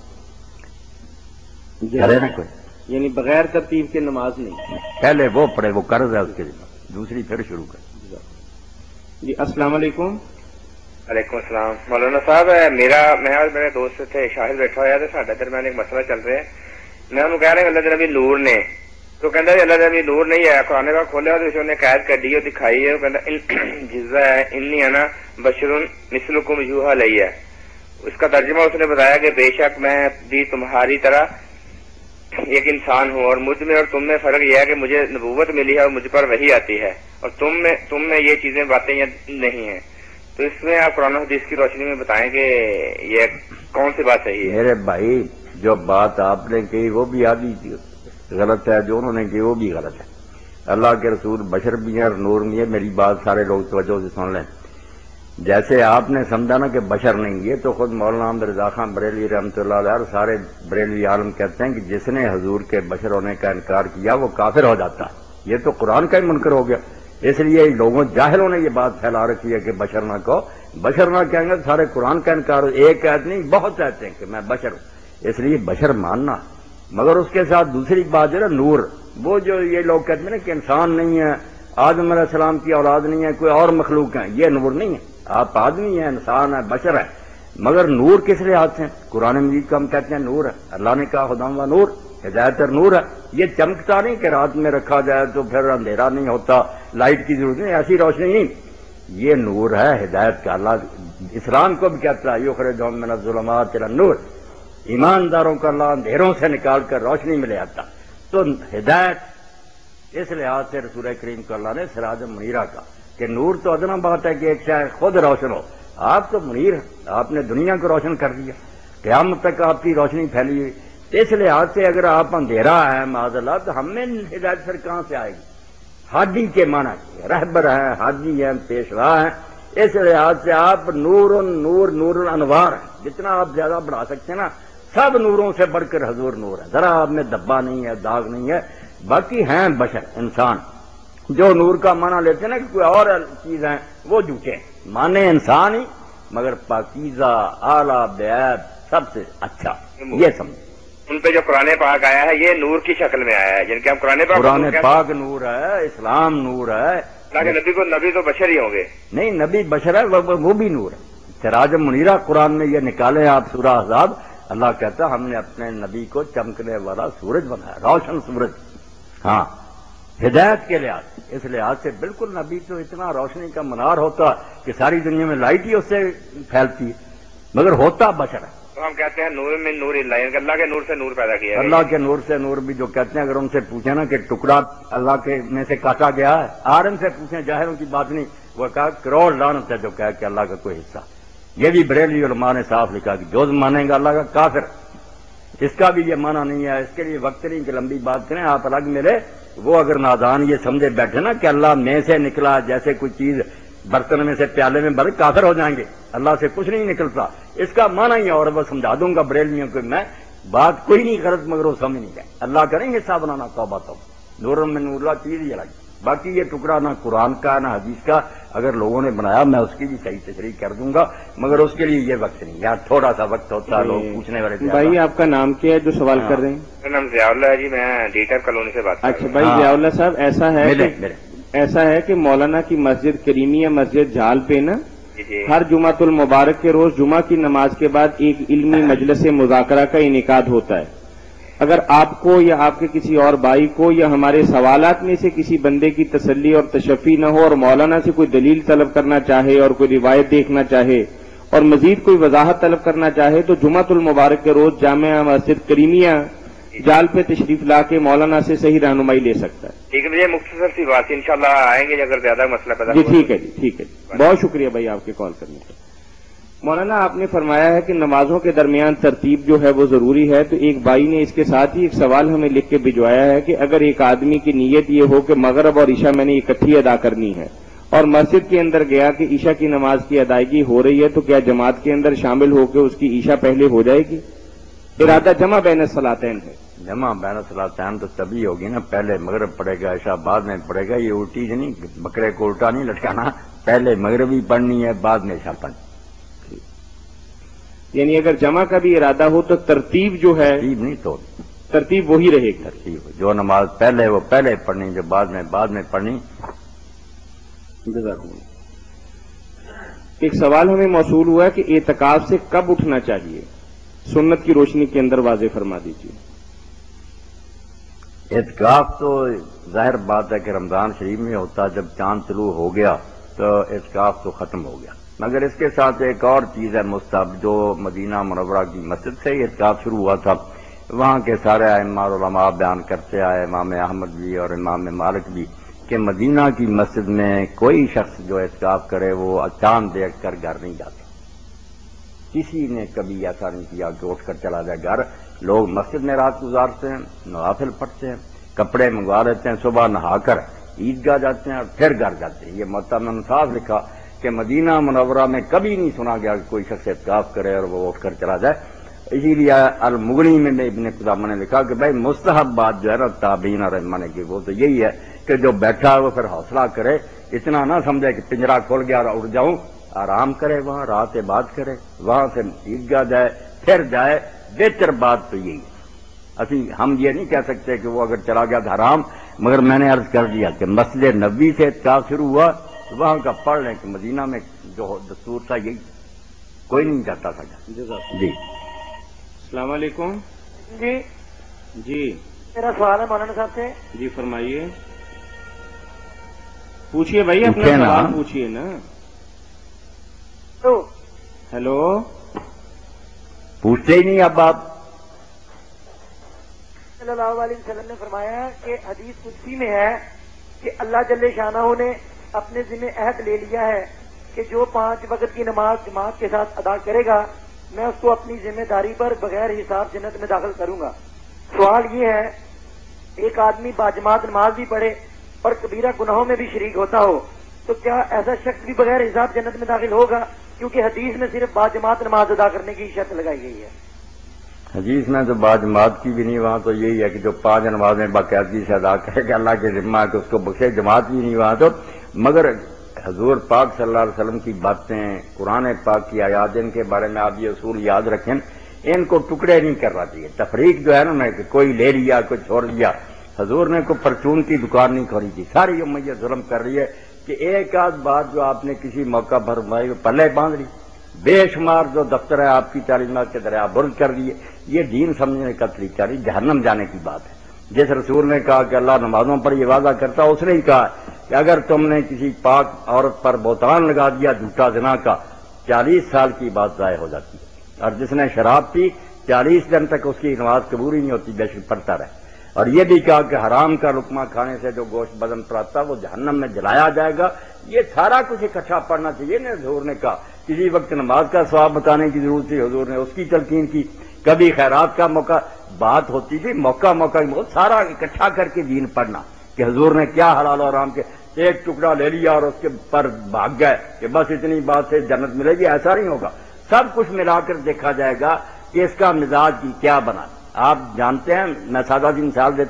کرے نا کوئی، یعنی بغیر ترتیب کے نماز نہیں. پہلے وہ پڑھے، وہ قرض ہے اس کے لیے، دوسری پھر شروع کر. جی السلام علیکم. وعلیکم السلام. مولانا صاحب، میرا میں اور میرے دوست تھے، شاہد بیٹھا ہوا تو ساڈے درمیان ایک مسئلہ چل رہا ہے. میں انہوں کہہ رہا اللہ کے نبی نور نے، تو کہتا ہے اللہ کے نبی نور نہیں ہے. قرآن کا کھولیا تو نے قید کڈی اور دکھائی ہے، کہتا جزا ہے انی انا بشر مثلکم یوحی الی ہے. اس کا ترجمہ اس نے بتایا کہ بے شک میں بھی تمہاری طرح ایک انسان ہوں، اور مجھ میں اور تم میں فرق یہ ہے کہ مجھے نبوت ملی ہے اور مجھ پر وحی آتی ہے، اور تم میں تم میں یہ چیزیں باتیں نہیں ہیں. تو اس میں آپ قرآن حدیث کی روشنی میں بتائیں کہ یہ کون سی بات صحیح ہے؟ میرے بھائی، جو بات آپ نے کہی وہ بھی آدھی غلط ہے، جو انہوں نے کہی وہ بھی غلط ہے. اللہ کے رسول بشر بھی ہیں اور نور بھی ہے. میری بات سارے لوگ توجہ سے سن لیں. جیسے آپ نے سمجھا نا کہ بشر نہیں، یہ تو خود مولانا احمد رضا خان بریلوی رحمۃ اللہ علیہ اور سارے بریلوی عالم کہتے ہیں کہ جس نے حضور کے بشر ہونے کا انکار کیا وہ کافر ہو جاتا ہے. یہ تو قرآن کا ہی منکر ہو گیا. اس لیے لوگوں جاہلوں نے یہ بات پھیلا رکھی ہے کہ بشر نہ کہو. بشر نہ کہیں گے تو سارے قرآن کا انکار. ایک کہتے نہیں، بہت کہتے ہیں کہ میں بشر ہوں، اس لیے بشر ماننا. مگر اس کے ساتھ دوسری بات جو ہے نور، وہ جو یہ لوگ کہتے ہیں نا کہ انسان نہیں ہے، آدم علیہ السلام کی اولاد نہیں ہے، کوئی اور مخلوق ہیں، یہ نور نہیں ہے. آپ آدمی ہیں، انسان ہے، بشر ہے، مگر نور کس لحاظ سے؟ قرآن مجید کو ہم کہتے ہیں نور ہے. اللہ نے کہا خدام و نور، ہدایت اور نور ہے. یہ چمکتا نہیں کہ رات میں رکھا جائے تو پھر اندھیرا نہیں ہوتا، لائٹ کی ضرورت نہیں، ایسی روشنی نہیں. یہ نور ہے ہدایت کا. اللہ اسلام کو بھی کہتا ہے یخرجہم من الظلمات الی النور، ایمانداروں کو اللہ اندھیروں سے نکال کر روشنی میں لے آتا. تو ہدایت اس لحاظ سے رسول کریم کو اللہ نے سراج منیرہ کا کہ نور تو ادنا بات ہے کہ ایک شے خود روشن ہو. آپ تو منیر ہیں، آپ نے دنیا کو روشن کر دیا، قیامت تک آپ کی روشنی پھیلی ہوئی. اس لحاظ سے اگر آپ اندھیرا ہے معاذ اللہ تو ہمیں ہدایت پھر کہاں سے آئے گی؟ حاجی کے معنی رہبر ہیں، حاجی ہیں، پیشوا ہیں. اس لحاظ سے آپ نور نور نور انوار ہیں. جتنا آپ زیادہ بڑھا سکتے ہیں نا، سب نوروں سے بڑھ کر حضور نور ہے. ذرا آپ میں دبا نہیں ہے، داغ نہیں ہے. باقی ہیں بشر، انسان. جو نور کا معنی لیتے ہیں نا کہ کوئی اور چیز ہے، وہ جھوٹے ہیں. مانے انسان ہی مگر پاکیزہ، اعلیٰ، بیعیب، سب سے اچھا. یہ سمجھ ان پہ جو قرآن پاک آیا ہے یہ نور کی شکل میں آیا ہے، جن کے ہم قرآن پاک قرآن پاک نور ہے، اسلام نور ہے. اللہ نبی کو نبی تو بشر ہی ہوں گے. نہیں، نبی بشر ہے، وہ بھی نور ہے. سراج منیرہ قرآن میں یہ نکالے آپ سورہ احزاب. اللہ کہتا ہے ہم نے اپنے نبی کو چمکنے والا سورج بنایا، روشن سورج. ہاں، ہدایت کے لحاظ، اس لحاظ سے بالکل نبی تو اتنا روشنی کا منار ہوتا کہ ساری دنیا میں لائٹ ہی اس سے پھیلتی ہے، مگر ہوتا بشر ہے. تو ہم کہتے ہیں نور میں نور اللہ، اللہ کے نور سے نور پیدا کیا ہے. اللہ کے نور سے نور بھی جو کہتے ہیں، اگر ان سے پوچھیں نا کہ ٹکڑا اللہ کے میں سے کاٹا گیا ہے، آرم سے پوچھیں، جاہروں کی بات نہیں. وہ کہا کروڑ لعنت ہے جو کہا کہ اللہ کا کوئی حصہ. یہ بھی بریلوی علماء نے صاف لکھا کہ جو مانیں گا اللہ کا کافر. اس کا بھی یہ معنی نہیں ہے. اس کے لیے وقت نہیں کہ لمبی بات کریں. آپ الگ ملے. وہ اگر نادان یہ سمجھے بیٹھے نا کہ اللہ میں سے نکلا، جیسے کوئی چیز برتن میں سے پیالے میں بھر، کافر ہو جائیں گے. اللہ سے کچھ نہیں نکلتا. اس کا معنی ہی اور وہ سمجھا دوں گا بریلویوں کو. میں بات کوئی نہیں غلط، مگر وہ سمجھ نہیں گئے. اللہ کریں گے حصہ بنانا. توبہ توبہ. نور من نور اللہ چیز ہی الگ. باقی یہ ٹکڑا نہ قرآن کا نہ حدیث کا، اگر لوگوں نے بنایا میں اس کی بھی صحیح تشریح کر دوں گا، مگر اس کے لیے یہ وقت نہیں. یار تھوڑا سا وقت ہوتا ہے لوگ پوچھنے والے. بھائی آپ کا نام کیا ہے جو سوال کر رہے ہیں؟ میرا نام ضیاء اللہ ہے جی، میں ڈی ٹیپ کالونی سے بات کر رہا ہوں. اچھا بھائی ضیاء اللہ صاحب، ایسا ہے ایسا ہے کہ مولانا کی مسجد کریمیہ مسجد جھال پہ نا ہر جمعۃ المبارک کے روز جمعہ کی نماز کے بعد ایک علمی مجلس مذاکرہ کا انعقاد ہوتا ہے. اگر آپ کو یا آپ کے کسی اور بھائی کو یا ہمارے سوالات میں سے کسی بندے کی تسلی اور تشفی نہ ہو اور مولانا سے کوئی دلیل طلب کرنا چاہے اور کوئی روایت دیکھنا چاہے اور مزید کوئی وضاحت طلب کرنا چاہے تو جمعۃ المبارک کے روز جامعہ مسجد کریمیہ جال پہ تشریف لا کے مولانا سے صحیح رہنمائی لے سکتا ہے. ٹھیک ہے، مجھے مختصر سی بات ان شاء اللہ آئیں گے اگر زیادہ مسئلہ پیدا جی ٹھیک ہے جی ٹھیک ہے جی. بہت شکریہ بھائی آپ کے کال کرنے کا. مولانا آپ نے فرمایا ہے کہ نمازوں کے درمیان ترتیب جو ہے وہ ضروری ہے، تو ایک بھائی نے اس کے ساتھ ہی ایک سوال ہمیں لکھ کے بھجوایا ہے کہ اگر ایک آدمی کی نیت یہ ہو کہ مغرب اور عشاء میں نے اکٹھی ادا کرنی ہے اور مسجد کے اندر گیا کہ عشاء کی نماز کی ادائیگی ہو رہی ہے، تو کیا جماعت کے اندر شامل ہو کے اس کی عشاء پہلے ہو جائے گی؟ ارادہ جمع بین الصلاتین ہے. جمع بین الصلاتین تو تبھی ہوگی نا، پہلے مغرب پڑے گا عشاء بعد میں پڑے گا. یہ الٹی سے نہیں، بکرے کو الٹا نہیں لٹکانا، پہلے مغربی پڑھنی ہے بعد میں عشاء پڑھنی. یعنی اگر جمع کا بھی ارادہ ہو تو ترتیب جو ہے ترتیب نہیں تو ترتیب وہی رہے گی. ترتیب جو نماز پہلے وہ پہلے پڑھنی، جو بعد میں بعد میں پڑھنی. ایک سوال ہمیں موصول ہوا ہے کہ اعتکاف سے کب اٹھنا چاہیے، سنت کی روشنی کے اندر واضح فرما دیجیے. اعتکاف تو ظاہر بات ہے کہ رمضان شریف میں ہوتا، جب چاند طلوع ہو گیا تو اعتکاف تو ختم ہو گیا. مگر اس کے ساتھ ایک اور چیز ہے مستحب، جو مدینہ منورہ کی مسجد سے ہی اعتکاف شروع ہوا تھا. وہاں کے سارے ائمہ اور علماء بیان کرتے آئے، امام احمد بھی اور امام مالک بھی، کہ مدینہ کی مسجد میں کوئی شخص جو اعتکاف کرے وہ چاند دیکھ کر گھر نہیں جاتا. کسی نے کبھی ایسا نہیں کیا کہ اٹھ کر چلا جائے گھر. لوگ مسجد میں رات گزارتے ہیں، نوافل پڑھتے ہیں، کپڑے منگوا لیتے ہیں، صبح نہا کر عیدگاہ جاتے ہیں اور پھر گھر جاتے ہیں. یہ معتمد نے صاف لکھا کہ مدینہ منورہ میں کبھی نہیں سنا گیا کہ کوئی شخص اعتکاف کرے اور وہ اٹھ کر چلا جائے. اسی لیے المغنی میں ابن قدامہ نے لکھا کہ بھائی مستحب بات جو ہے نا تابعین اور ائمہ نے کی، وہ تو یہی ہے کہ جو بیٹھا ہے وہ پھر حوصلہ کرے، اتنا نہ سمجھے کہ پنجرا کھول گیا اور اٹھ جاؤں. آرام کرے، وہاں رات بات کرے، وہاں سے عیدگاہ جائے پھر جائے. بہتر بات تو یہی ہے. ابھی ہم یہ نہیں کہہ سکتے کہ وہ اگر چلا گیا تو حرام، مگر میں نے عرض کر دیا کہ مسجد نبوی سے اعتکاف شروع ہوا، وہاں کا پڑھ لیں کہ مدینہ میں جو دستور تھا یہی، کوئی نہیں چاہتا تھا. جی السلام علیکم. جی جی میرا سوال ہے مولانا صاحب سے. جی فرمائیے، پوچھیے بھائی، اپنا سوال پوچھیے نا. تو ہیلو، پوچھتے ہی نہیں اب آپ. صلی اللہ علیہ وسلم نے فرمایا کہ حدیث قدسی میں ہے کہ اللہ جل شانہ نے اپنے ذمہ عہد لے لیا ہے کہ جو پانچ وقت کی نماز جماعت کے ساتھ ادا کرے گا میں اس کو اپنی ذمہ داری پر بغیر حساب جنت میں داخل کروں گا. سوال یہ ہے، ایک آدمی باجماعت نماز بھی پڑھے اور کبیرہ گناہوں میں بھی شریک ہوتا ہو تو کیا ایسا شخص بھی بغیر حساب جنت میں داخل ہوگا؟ کیونکہ حدیث میں صرف باجماعت نماز ادا کرنے کی شرط لگائی گئی ہے. حدیث میں تو باجماعت کی بھی نہیں، وہاں تو یہی ہے کہ جو پانچ نمازیں باقاعدگی سے ادا کرے کہ اللہ کے ذمہ ہے کہ اس کو بخشے. جماعت بھی نہیں وہاں تو. مگر حضور پاک صلی اللہ علیہ وسلم کی باتیں، قرآن پاک کی آیات، ان کے بارے میں آپ یہ اصول یاد رکھیں، ان کو ٹکڑے نہیں کرنا چاہیے. تفریق جو ہے نا کہ کوئی لے لیا کوئی چھوڑ لیا. حضور نے کوئی پرچون کی دکان نہیں کھولی تھی. ساری امت یہ ظلم کر رہی ہے کہ ایک آدھ بات جو آپ نے کسی موقع پر فرمائی پلے باندھ لی. بے شمار جو دفتر ہے آپ کی تعلیمات کے دریا برد کر دیے. یہ دین سمجھنے کا طریقہ نہیں، جہنم جانے کی بات ہے. جس رسول نے کہا کہ اللہ نمازوں پر یہ وعدہ کرتا، اس نے ہی کہا کہ اگر تم نے کسی پاک عورت پر بہتان لگا دیا جھوٹا زنا کا، چالیس سال کی بات ضائع ہو جاتی ہے. اور جس نے شراب پی چالیس دن تک اس کی نماز قبول ہی نہیں ہوتی، بے شک پڑھتا رہے. اور یہ بھی کہا کہ حرام کا لقمہ کھانے سے جو گوشت بدن پر آتا وہ جہنم میں جلایا جائے گا. یہ سارا کچھ اکٹھا پڑھنا چاہیے نا. حضور نے کہا کسی وقت نماز کا ثواب بتانے کی ضرورت تھی، حضور نے اس کی تلقین کی. کبھی خیرات کا موقع بات ہوتی تھی، موقع موقع سارا اکٹھا کر کے دین پڑھنا کہ حضور نے کیا حلال اور حرام کے ایک ٹکڑا لے لیا اور اس کے پر بھاگ گئے کہ بس اتنی بات سے جنت ملے گی. ایسا نہیں ہوگا. سب کچھ ملا کر دیکھا جائے گا کہ اس کا مزاج کی کیا بنا. آپ جانتے ہیں، میں سادہ سی مثال دیتا ہوں.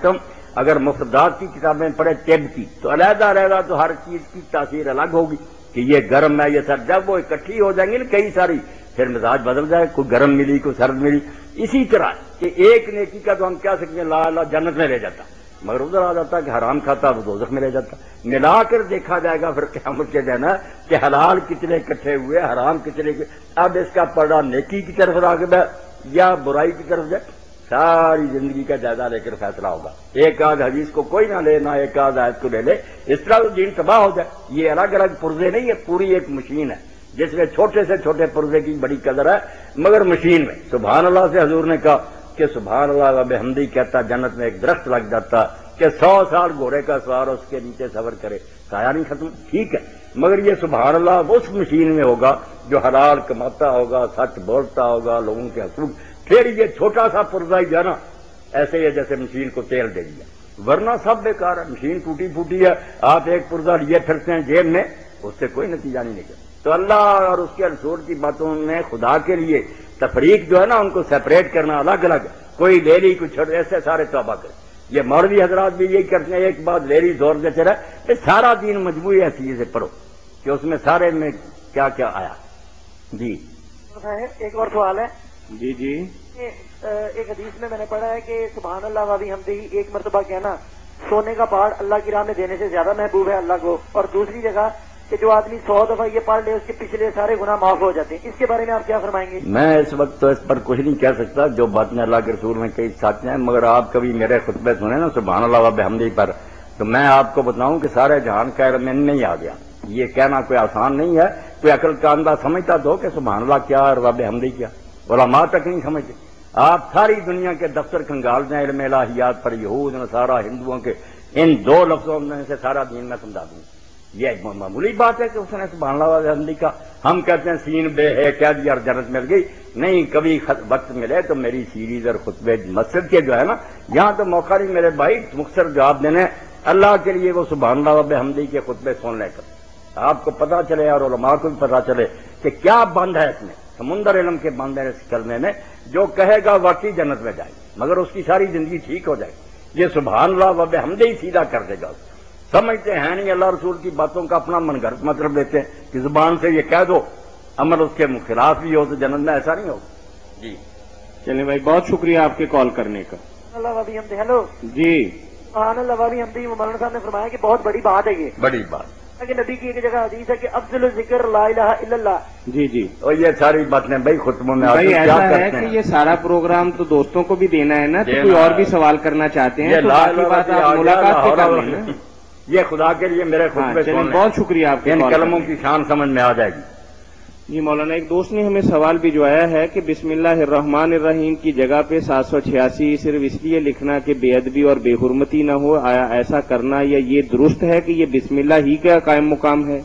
اگر مفردات کی کتابیں پڑھے طب کی تو علیحدہ علیحدہ تو ہر چیز کی تاثیر الگ ہوگی کہ یہ گرم ہے یہ سرد. جب وہ اکٹھی ہو جائیں گی نا کئی ساری پھر مزاج بدل جائے, کوئی گرم ملی کوئی سرد ملی. اسی طرح کہ ایک نیکی کا تو ہم کہہ سکتے ہیں لا اللہ جنت میں لے جاتا, مگر ادھر آ جاتا کہ حرام کھاتا وہ دوزخ میں لے جاتا. ملا کر دیکھا جائے گا پھر قیامت کے دن کہ حلال کتنے اکٹھے ہوئے حرام کتنے. اب اس کا پڑا نیکی کی طرف راغب ہے یا برائی کی طرف جائے, ساری زندگی کا جائزہ لے کر فیصلہ ہوگا. ایک آدھ حدیث کو کوئی نہ لے نہ ایک آدھ آیت کو لے لے, اس طرح تو دین تباہ ہو جائے. یہ الگ الگ پرزے نہیں ہے, پوری ایک مشین ہے جس میں چھوٹے سے چھوٹے پرزے کی بڑی قدر ہے, مگر مشین میں. سبحان اللہ سے حضور نے کہا کہ سبحان اللہ و بحمدی کہتا جنت میں ایک درخت لگ جاتا کہ سو سال گھوڑے کا سوار اس کے نیچے سفر کرے, سایہ نہیں ختم. ٹھیک ہے, مگر یہ سبحان اللہ اس مشین میں ہوگا جو حلال کماتا ہوگا, سچ بولتا ہوگا, لوگوں کے حقوق. پھر یہ چھوٹا سا پرزہ ہی جانا ایسے ہی جیسے مشین کو تیل دے دیا, ورنہ سب بیکار ہے. مشین ٹوٹی پھوٹی ہے, آپ ایک پرزہ لیے پھرتے ہیں جیب میں, اس سے کوئی نتیجہ نہیں نکلتا. تو اللہ اور اس کے رسول کی باتوں میں خدا کے لیے تفریق جو ہے نا ان کو سیپریٹ کرنا الگ الگ, کوئی لے لی کوئی چھوڑ, ایسے سارے توبہ کرے. یہ مولوی حضرات بھی یہی کرتے ہیں, ایک بات لے لی زور دیتے رہے. سارا دین مجموعی حیثیت سے پڑھو کہ اس میں سارے میں کیا کیا آیا. جی ایک اور سوال ہے. جی جی ایک حدیث میں میں نے پڑھا ہے کہ سبحان اللہ و بحمدہ ایک مرتبہ کہنا سونے کا پہاڑ اللہ کی راہ میں دینے سے زیادہ محبوب ہے اللہ کو, اور دوسری جگہ کہ جو آدمی سو دفعہ یہ پڑھ لے اس کے پچھلے سارے گناہ معاف ہو جاتے ہیں. اس کے بارے میں آپ کیا فرمائیں گے؟ میں اس وقت تو اس پر کچھ نہیں کہہ سکتا, جو بات نے اللہ کے رسول میں کئی ساتھ ہیں, مگر آپ کبھی میرے خطبے سنے نا سبحان اللہ و بحمدہ پر, تو میں آپ کو بتاؤں کہ سارے جہان کا علم میں نہیں آ گیا. یہ کہنا کوئی آسان نہیں ہے, کوئی عقل کا اندھا سمجھتا تو کہ سبحان اللہ کیا اور و بحمدہ کیا, علماء تک نہیں سمجھتے. آپ ساری دنیا کے دفتر کھنگال دیں علم الہیات پر, یہود نصارا ہندوؤں کے, ان دو لفظوں میں سے سارا دین میں سمجھا دوں. یہ معمولی بات ہے کہ اس نے سبحان اللہ و بحمدہ کا. ہم کہتے ہیں سین بے ہے کہہ دیا اور جنت مل گئی. نہیں, کبھی وقت ملے تو میری سیریز اور خطبے مسجد کے جو ہے نا یہاں تو موقع نہیں میرے بھائی مختصر جواب دینے. اللہ کے لیے وہ سبحان اللہ و بحمدہ کے خطبے سن لے کر آپ کو پتا چلے اور علماء کو بھی پتا چلے کہ کیا بند ہے اس میں, سمندر علم کے بند ہے اس کلمے میں. جو کہے گا واقعی جنت میں جائے مگر اس کی ساری زندگی ٹھیک ہو جائے. یہ سبحان اللہ و بحمدہ ہی سیدھا کر دے گا. سمجھتے ہیں نہیں, اللہ رسول کی باتوں کا اپنا من گھڑت مطلب لیتے ہیں کہ زبان سے یہ کہہ دو عمل اس کے خلاف بھی ہو تو جنت میں ایسا نہیں ہوگا. جی چلیں بھائی, بہت شکریہ آپ کے کال کرنے کا. اللہ و بحمدہ. ہیلو جی سبحان اللہ و بحمدہ. مولانا صاحب نے فرمایا کہ بہت بڑی بات ہے, یہ بڑی بات کہ نبی کی ایک جگہ حدیث ہے کہ افضل الذکر لا الہ الا اللہ. جی جی اور یہ ساری باتیں بھائی خطبوں میں بھائی کیا ایسا ہے کرتے کہ ہیں. یہ سارا پروگرام تو دوستوں کو بھی دینا ہے نا, تو دینا کوئی اور ہے. بھی سوال کرنا چاہتے ہیں یہ تو لا باقی الہ بات الا آپ اللہ ملاقات سے کر اللہ لیں نا. یہ خدا کے لیے میرے ہاں خطبے چلیں, سن لیں, بہت شکریہ آپ کے ان کال کلموں کرنے کی شان سمجھ میں آ جائے گی. جی مولانا, ایک دوست نے ہمیں سوال بھی جو آیا ہے کہ بسم اللہ الرحمن الرحیم کی جگہ پہ سات سو چھیاسی صرف اس لیے لکھنا کہ بے ادبی اور بے حرمتی نہ ہو, آیا ایسا کرنا یا یہ درست ہے کہ یہ بسم اللہ ہی کا قائم مقام ہے؟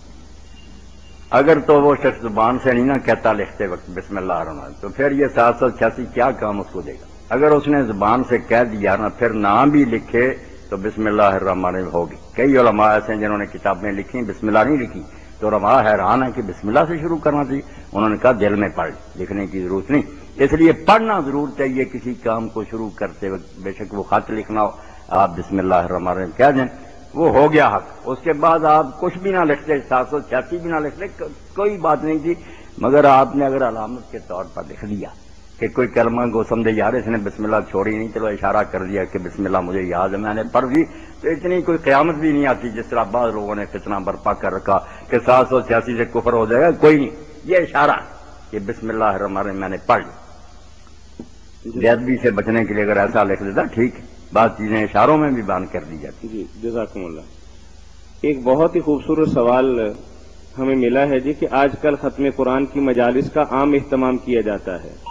اگر تو وہ شخص زبان سے نہیں نہ کہتا لکھتے وقت بسم اللہ الرحمن, تو پھر یہ سات سو چھیاسی کیا کام اس کو دے گا. اگر اس نے زبان سے کہہ دیا نا پھر نام بھی لکھے تو بسم اللہ الرحمن الرحیم ہوگی. کئی علماء ایسے ہیں جنہوں نے کتابیں لکھی بسم اللہ نہیں لکھی, تو علماء حیران ہے کہ بسم اللہ سے شروع کرنا چاہیے. انہوں نے کہا دل میں پڑھ, لکھنے کی ضرورت نہیں. اس لیے پڑھنا ضرور چاہیے کسی کام کو شروع کرتے وقت, بے شک وہ خط لکھنا ہو آپ بسم اللہ الرحمن الرحیم کہہ دیں, وہ ہو گیا حق. اس کے بعد آپ کچھ بھی نہ لکھتے, سات سو چھیاسی بھی نہ لکھتے, کوئی بات نہیں تھی, مگر آپ نے اگر علامت کے طور پر لکھ دیا کہ کوئی کلمہ کو سمجھے یار اس نے بسم اللہ چھوڑی نہیں, چلو اشارہ کر دیا کہ بسم اللہ مجھے یاد ہے میں نے پڑھ دی, تو اتنی کوئی قیامت بھی نہیں آتی جس طرح بعض لوگوں نے فتنہ برپا کر رکھا کہ سات سو چھیاسی سے کفر ہو جائے گا. کوئی نہیں, یہ اشارہ کہ بسم اللہ الرحمن الرحیم میں نے پڑھ لی. بے ادبی سے بچنے کے لیے اگر ایسا لکھ دیتا ٹھیک ہے, بعض چیزیں اشاروں میں بھی بیان کر دی جاتی. جی جزاکم اللہ. ایک بہت ہی خوبصورت سوال ہمیں ملا ہے جی کہ آج کل ختم قرآن کی مجالس کا عام اہتمام کیا جاتا ہے.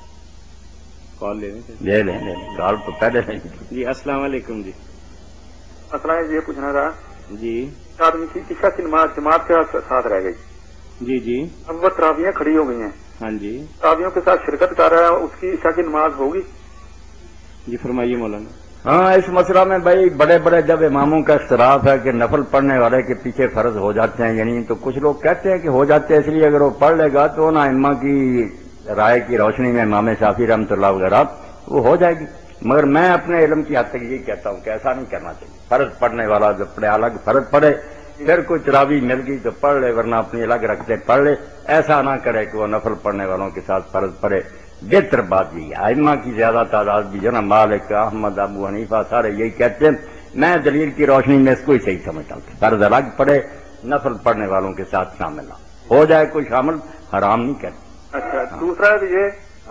کال لے لیں لیں لیں کال تو پہلے نہیں. جی السلام علیکم. جی السلام, یہ پوچھنا تھا جی آدمی کی عشاء کی نماز جماعت کے ساتھ رہ گئی, جی جی اب وہ تراویحیں کھڑی ہو گئی ہیں, ہاں جی تراویحوں کے ساتھ شرکت کر رہا ہے, اس کی عشاء کی نماز ہوگی؟ جی فرمائیے مولانا. ہاں, اس مسئلہ میں بھائی بڑے بڑے جب اماموں کا اختلاف ہے کہ نفل پڑھنے والے کے پیچھے فرض ہو جاتے ہیں یعنی, تو کچھ لوگ کہتے ہیں کہ ہو جاتے ہیں, اس لیے اگر وہ پڑھ لے گا تو نا اماں کی رائے کی روشنی میں امام شافعی رحمۃ اللہ وغیرہ وہ ہو جائے گی. مگر میں اپنے علم کی حد تک یہ کہتا ہوں کہ ایسا نہیں کرنا چاہیے. فرض پڑھنے والا جو پڑھے الگ فرض پڑھے، پھر کوئی تراویح مل گئی تو پڑھ لے، ورنہ اپنی الگ رکھتے پڑھ لے. ایسا نہ کرے کہ وہ نفل پڑھنے والوں کے ساتھ فرض پڑھے. بہتر بات یہ ہے، ائمہ کی زیادہ تعداد بھی جو نا مالک، احمد، ابو حنیفہ سارے یہی کہتے ہیں. میں دلیل کی روشنی میں اس کو ہی صحیح سمجھتا ہوں. فرض الگ پڑھے، نفل پڑھنے والوں کے ساتھ شامل نہ ہو جائے. کوئی شامل حرام نہیں کرتا. اچھا دوسرا یہ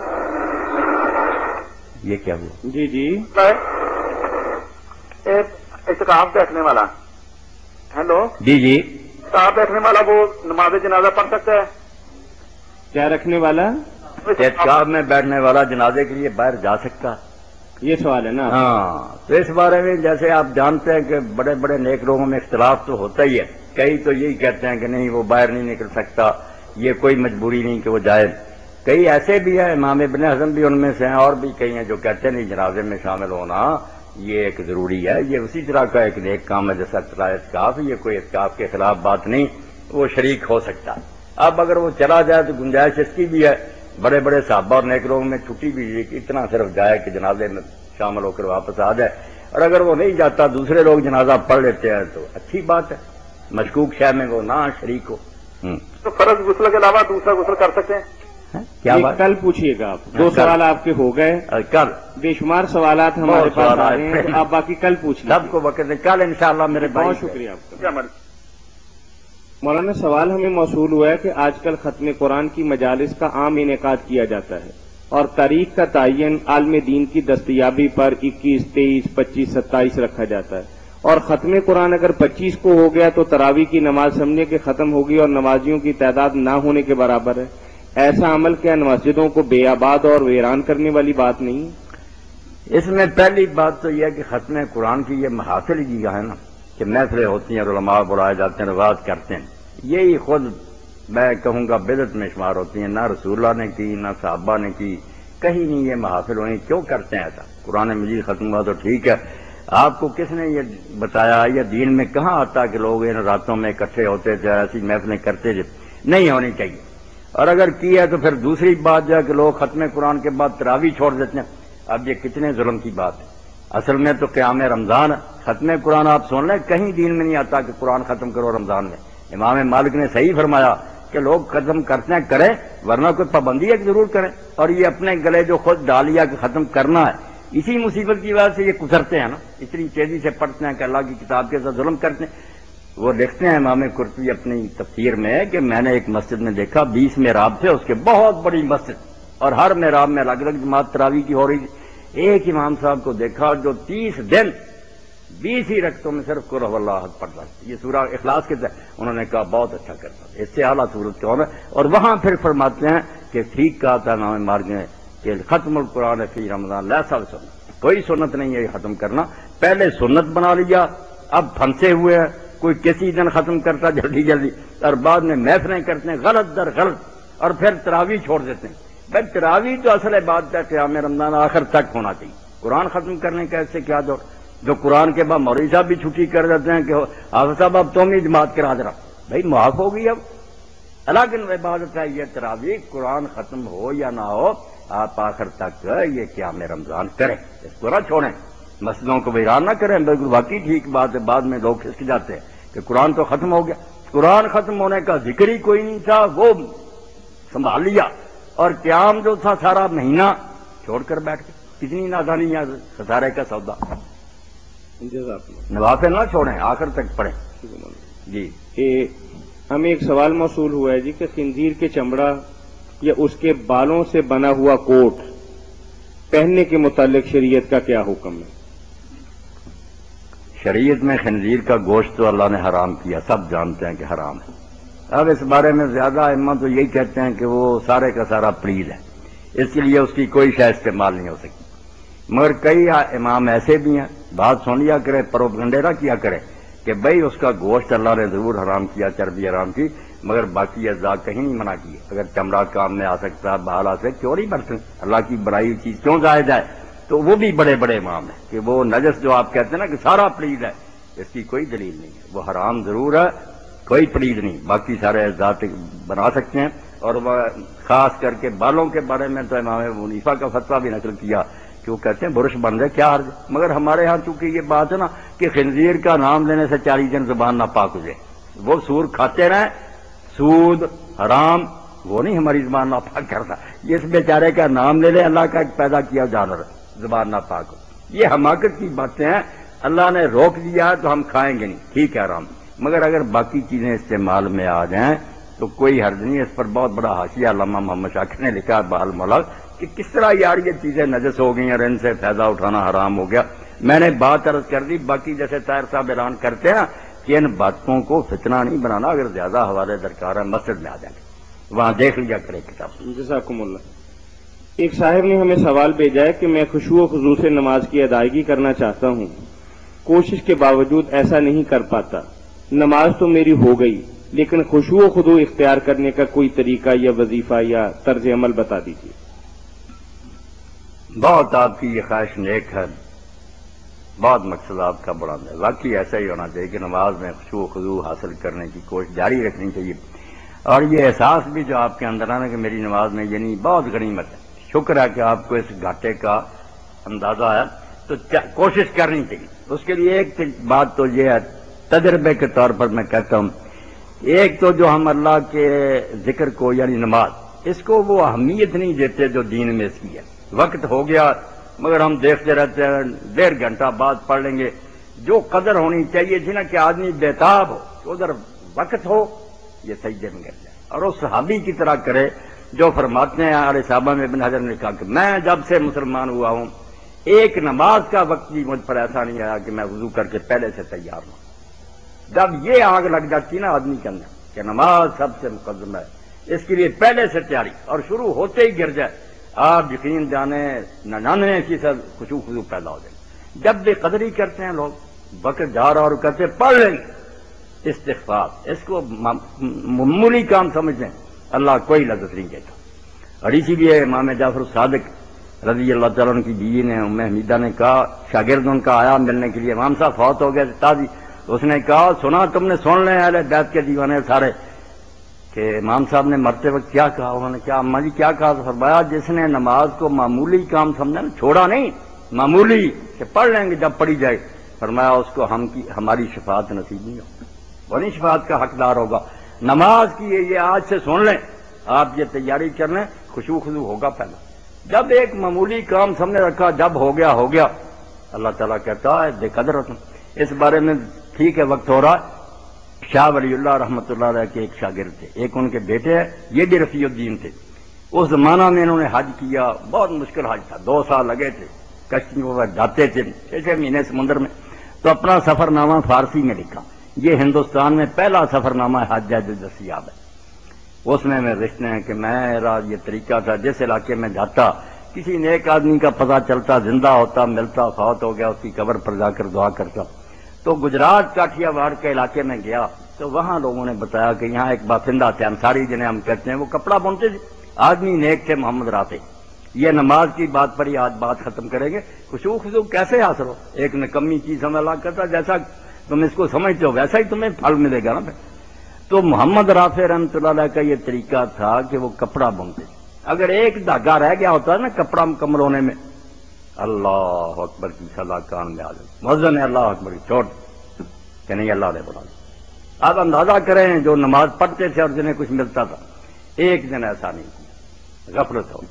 یہ کیا ہوا؟ جی جی اعتکاف بیٹھنے والا، ہیلو جی جی اعتکاف بیٹھنے والا وہ نماز جنازہ پڑھ سکتا ہے؟ کیا رکھنے والا؟ اعتکاف میں بیٹھنے والا جنازے کے لیے باہر جا سکتا؟ یہ سوال ہے نا. ہاں، تو اس بارے میں جیسے آپ جانتے ہیں کہ بڑے بڑے نیک لوگوں میں اختلاف تو ہوتا ہی ہے. کئی تو یہی کہتے ہیں کہ نہیں وہ باہر نہیں نکل سکتا، یہ کوئی مجبوری نہیں کہ وہ جائے. کئی ایسے بھی ہیں، امام ابن حزم بھی ان میں سے ہیں، اور بھی کئی ہیں جو کہتے ہیں نہیں جنازے میں شامل ہونا یہ ایک ضروری ہے. یہ اسی طرح کا ایک نیک کام ہے جیسا اعتکاف. یہ کوئی اعتکاف کے خلاف بات نہیں، وہ شریک ہو سکتا. اب اگر وہ چلا جائے تو گنجائش اس کی بھی ہے. بڑے بڑے صحابہ اور نیک لوگوں میں چھٹی بھی ہے کہ اتنا صرف جائے کہ جنازے میں شامل ہو کر واپس آ جائے. اور اگر وہ نہیں جاتا، دوسرے لوگ جنازہ پڑھ لیتے ہیں تو اچھی بات ہے. مشکوک شے میں وہ نہ شریک ہو. تو فرض غسل کے علاوہ دوسرا غسل کر سکتے ہیں؟ کیا بات؟ کل پوچھیے گا آپ. دو سوال آپ کے ہو گئے. کل بے شمار سوالات ہمارے پاس آ رہے ہیں، آپ باقی کل پوچھ لیں. سب کو وقت ہے. کل انشاءاللہ میرے بھائی. بہت شکریہ آپ کا. مولانا سوال ہمیں موصول ہوا ہے کہ آج کل ختم قرآن کی مجالس کا عام انعقاد کیا جاتا ہے اور تاریخ کا تعین عالم دین کی دستیابی پر اکیس، تیئیس، پچیس، ستائیس رکھا جاتا ہے. اور ختم قرآن اگر پچیس کو ہو گیا تو تراویح کی نماز سمجھنے کے ختم ہوگی اور نمازیوں کی تعداد نہ ہونے کے برابر ہے. ایسا عمل کیا مسجدوں کو بے آباد اور ویران کرنے والی بات نہیں؟ اس میں پہلی بات تو یہ ہے کہ ختم قرآن کی یہ محافل کی ہے نا کہ محفلیں ہوتی ہیں، علماء بلائے جاتے ہیں، رواج کرتے ہیں. یہی خود میں کہوں گا بدعت میں شمار ہوتی ہیں. نہ رسول اللہ نے کی، نہ صحابہ نے کی، کہیں نہیں یہ محافل ہوئی. کیوں کرتے ہیں ایسا؟ قرآن مجید ختم ہوا تو ٹھیک ہے. آپ کو کس نے یہ بتایا؟ یہ دین میں کہاں آتا کہ لوگ ان راتوں میں اکٹھے ہوتے تھے، ایسی محفلیں کرتے تھے؟ نہیں ہونی چاہیے. اور اگر کی ہے تو پھر دوسری بات جو ہے کہ لوگ ختم قرآن کے بعد تراویح چھوڑ دیتے ہیں. اب یہ کتنے ظلم کی بات ہے. اصل میں تو قیام رمضان ہے. ختم قرآن آپ سن لیں، کہیں دین میں نہیں آتا کہ قرآن ختم کرو رمضان میں. امام مالک نے صحیح فرمایا کہ لوگ ختم کرتے ہیں کریں، ورنہ کوئی پابندی ہے کہ ضرور کریں. اور یہ اپنے گلے جو خود ڈالیا کہ ختم کرنا ہے، اسی مصیبت کی وجہ سے یہ گزرتے ہیں نا. اتنی تیزی سے پڑھتے ہیں کہ اللہ کی کتاب کے ساتھ ظلم کرتے ہیں. وہ لکھتے ہیں امام قرطبی اپنی تفسیر میں کہ میں نے ایک مسجد میں دیکھا بیس محراب تھے، اس کے بہت بڑی مسجد، اور ہر محراب میں الگ الگ جماعت تراویح کی ہو رہی تھی. ایک امام صاحب کو دیکھا جو تیس دن بیس ہی رکعتوں میں صرف قل هو اللہ احد پڑھتا ہے. یہ سورہ اخلاص کے تحت انہوں نے کہا بہت اچھا کرتا ہے، اس سے اعلیٰ صورت کون ہے. اور وہاں پھر فرماتے ہیں کہ ٹھیک کہا تھا امام مالک نے کہ ختم القرآن فی رمضان لا سال سنت، کوئی سنت نہیں ہے یہ ختم کرنا. پہلے سنت بنا لیا، اب پھنسے ہوئے ہیں. کوئی کسی دن ختم کرتا جلدی جلدی، اور بعد میں محفلیں کرتے ہیں غلط در غلط، اور پھر تراویح چھوڑ دیتے ہیں. بھائی تراویح تو اصل بات ہے قیام رمضان آخر تک ہونا چاہیے. قرآن ختم کرنے کا اس سے کیا دور؟ جو قرآن کے بعد مولوی صاحب بھی چھٹی کر دیتے ہیں کہ حافظ صاحب اب تم ہی جماعت کرا دے رہا. بھائی معاف ہوگی. اب الگ عبادت ہے یہ تراویح. قرآن ختم ہو یا نہ ہو آپ آخر تک یہ قیام رمضان کریں، اس کو نہ چھوڑیں، مسجدوں کو ویران نہ کریں. بالکل واقعی ٹھیک بات ہے. بعد میں لوگ کھسک جاتے ہیں کہ قرآن تو ختم ہو گیا. قرآن ختم ہونے کا ذکر ہی کوئی نہیں تھا، وہ سنبھال لیا، اور قیام جو تھا سارا مہینہ چھوڑ کر بیٹھ گئے. کتنی نادانی ہے، خسارے کا سودا. نوافل نہ چھوڑیں، آخر تک پڑھیں. جی ہمیں ایک سوال موصول ہوا ہے جی کہ خنزیر کے چمڑا یا اس کے بالوں سے بنا ہوا کوٹ پہننے کے متعلق شریعت کا کیا حکم ہے؟ شریعت میں خنزیر کا گوشت تو اللہ نے حرام کیا، سب جانتے ہیں کہ حرام ہے. اب اس بارے میں زیادہ ائمہ تو یہی کہتے ہیں کہ وہ سارے کا سارا پلید ہے، اس لیے اس کی کوئی شے استعمال نہیں ہو سکتی. مگر کئی امام ایسے بھی ہیں، بات سن لیا کرے، پروپگنڈے نہ کیا کرے کہ بھئی اس کا گوشت اللہ نے ضرور حرام کیا، چربی حرام کی، مگر باقی اجزاء کہیں نہیں منع کیے. اگر چمڑا کام میں آ سکتا ہے، بحال آ سکتا، کیوں نہیں برتیں؟ اللہ کی بڑائی ہوئی چیز کیوں ضائع جائے؟ تو وہ بھی بڑے بڑے امام ہیں کہ وہ نجس جو آپ کہتے ہیں نا کہ سارا پلید ہے، اس کی کوئی دلیل نہیں ہے. وہ حرام ضرور ہے، کوئی پلید نہیں، باقی سارے اجزاء بنا سکتے ہیں. اور وہ خاص کر کے بالوں کے بارے میں تو امام ابو حنیفہ کا فتویٰ بھی نقل کیا کیوں کہتے ہیں برش بن جائے کیا حرج، مگر ہمارے ہاں چونکہ یہ بات ہے نا کہ خنزیر کا نام لینے سے چالیس دن زبان ناپاک ہو جائے، وہ سور کھاتے رہیں، سود حرام، وہ نہیں ہماری زبان ناپاک کرتا، یہ اس بیچارے کا نام لے لے، اللہ کا ایک پیدا کیا جانور زبان ناپاک ہو، یہ حماقت کی باتیں ہیں۔ اللہ نے روک دیا ہے تو ہم کھائیں گے نہیں، ٹھیک ہے حرام، مگر اگر باقی چیزیں استعمال میں آ جائیں تو کوئی حرج نہیں۔ اس پر بہت بڑا حاشیہ علامہ محمد شاکر نے لکھا بحال ملک کہ کس طرح یار یہ چیزیں نجس ہو گئی اور ان سے فائدہ اٹھانا حرام ہو گیا۔ میں نے بات عرض کر دی، باقی جیسے طاہر صاحب اعلان کرتے ہیں کہ ان باتوں کو فتنہ نہیں بنانا، اگر زیادہ حوالے درکار ہے مسجد میں آ جائیں گے، وہاں دیکھ لیا کرے کتاب۔ جزاکم اللہ۔ ایک صاحب نے ہمیں سوال بھیجا ہے کہ میں خشوع و خضوع سے نماز کی ادائیگی کرنا چاہتا ہوں، کوشش کے باوجود ایسا نہیں کر پاتا، نماز تو میری ہو گئی لیکن خشوع و خضوع اختیار کرنے کا کوئی طریقہ یا وظیفہ یا طرز عمل بتا دیجیے۔ بہت آپ کی یہ خواہش نیک ہے، بہت مقصد آپ کا بڑا ہے، واقعی ایسا ہی ہونا چاہیے کہ نماز میں خشوع و خضوع حاصل کرنے کی کوشش جاری رکھنی چاہیے، اور یہ احساس بھی جو آپ کے اندر آنا کہ میری نماز میں یہ نہیں، بہت غنیمت ہے۔ شکر ہے کہ آپ کو اس گھاٹے کا اندازہ ہے، تو کوشش کرنی چاہیے۔ اس کے لیے ایک بات تو یہ ہے، تجربے کے طور پر میں کہتا ہوں، ایک تو جو ہم اللہ کے ذکر کو یعنی نماز، اس کو وہ اہمیت نہیں دیتے جو دین میں اس کی ہے۔ وقت ہو گیا مگر ہم دیکھتے رہتے ہیں، ڈیڑھ گھنٹہ بعد پڑھ لیں گے، جو قدر ہونی چاہیے تھی نا کہ آدمی بےتاب ہو، ادھر وقت ہو یہ سجدے میں گر جائے، اور اس صحابی کی طرح کرے جو فرماتے ہیں، علیہ صحابہ میں ابن حجر نے کہا کہ میں جب سے مسلمان ہوا ہوں ایک نماز کا وقت بھی مجھ پر ایسا نہیں آیا کہ میں وضو کر کے پہلے سے تیار ہوں۔ جب یہ آگ لگ جاتی نا آدمی کے اندر کہ نماز سب سے مقدم ہے، اس کے لیے پہلے سے تیاری، اور شروع ہوتے ہی گر جائے، آپ یقین جانے نہ جانے کی سب خشوع خضوع پیدا ہو جائے۔ جب بے قدری کرتے ہیں لوگ، وقت جا رہا اور کہتے پڑھ لیں گے، استغفار اس کو معمولی کام سمجھیں، اللہ کوئی لذت نہیں دیتا۔ اور اسی لیے امام جعفر صادق رضی اللہ تعالیٰ عنہ کی بیوی نے ام حمیدہ نے کہا، شاگرد ان کا آیا ملنے کے لیے، امام صاحب فوت ہو گئے تازی، اس نے کہا سنا تم نے، سن لیں اہل بیت کے دیوانے سارے کہ امام صاحب نے مرتے وقت کیا کہا۔ انہوں نے کیا اماں جی کیا کہا؟ تو فرمایا جس نے نماز کو معمولی کام سمجھا نا، چھوڑا نہیں، معمولی کہ پڑھ لیں گے جب پڑھی جائے، فرمایا اس کو ہم کی ہماری شفاعت نصیب نہیں ہوگی، وہ نہیں شفاعت کا حقدار ہوگا۔ نماز کی یہ آج سے سن لیں، آپ یہ تیاری کر لیں، خشوع خضوع ہوگا پہلے۔ جب ایک معمولی کام سامنے رکھا، جب ہو گیا ہو گیا، اللہ تعالیٰ کہتا ہے بے قدر تم۔ اس بارے میں ٹھیک ہے وقت ہو رہا، شاہ ولی اللہ رحمۃ اللہ علیہ کے ایک شاگرد تھے، ایک ان کے بیٹے ہیں، یہ بھی رفیع الدین تھے۔ اس زمانہ میں انہوں نے حج کیا، بہت مشکل حج تھا، دو سال لگے تھے، کشتیوں پر جاتے تھے چھ چھ مہینے سمندر میں، تو اپنا سفر نامہ فارسی میں لکھا۔ یہ ہندوستان میں پہلا سفر نامہ حج ہے جو دستیاب ہے۔ اس میں میں رشتے ہیں کہ میرا یہ طریقہ تھا، جس علاقے میں جاتا کسی نیک آدمی کا پتہ چلتا، زندہ ہوتا، ملتا، فوت ہو گیا، اس کی قبر پر جا کر دعا کرتا۔ تو گجرات کاٹھیا واڑ کے علاقے میں گیا تو وہاں لوگوں نے بتایا کہ یہاں ایک باشندہ تھے، انصاری جنہیں ہم کہتے ہیں، وہ کپڑا بنتے تھے، آدمی نیک تھے، محمد رافع۔ یہ نماز کی بات پر ہی آج بات ختم کریں گے۔ خشوع خضوع کیسے حاصل ہو؟ ایک نکمی چیز ہمیں اللہ کرتا، جیسا تم اس کو سمجھتے ہو ویسا ہی تمہیں پھل ملے گا نا۔ تو محمد رافع رحمۃ اللہ علیہ کا یہ طریقہ تھا کہ وہ کپڑا بنتے تھے، اگر ایک دھاگا رہ گیا ہوتا ہے نا کپڑا مکمل ہونے میں، اللہ اکبر کی صدا کان میں آ جائے، مؤذن ہے اللہ اکبر کی چوٹ کہ نہیں اللہ نے بلا۔ آپ اندازہ کریں جو نماز پڑھتے تھے اور جنہیں کچھ ملتا تھا، ایک دن ایسا نہیں کیا، غفلت ہو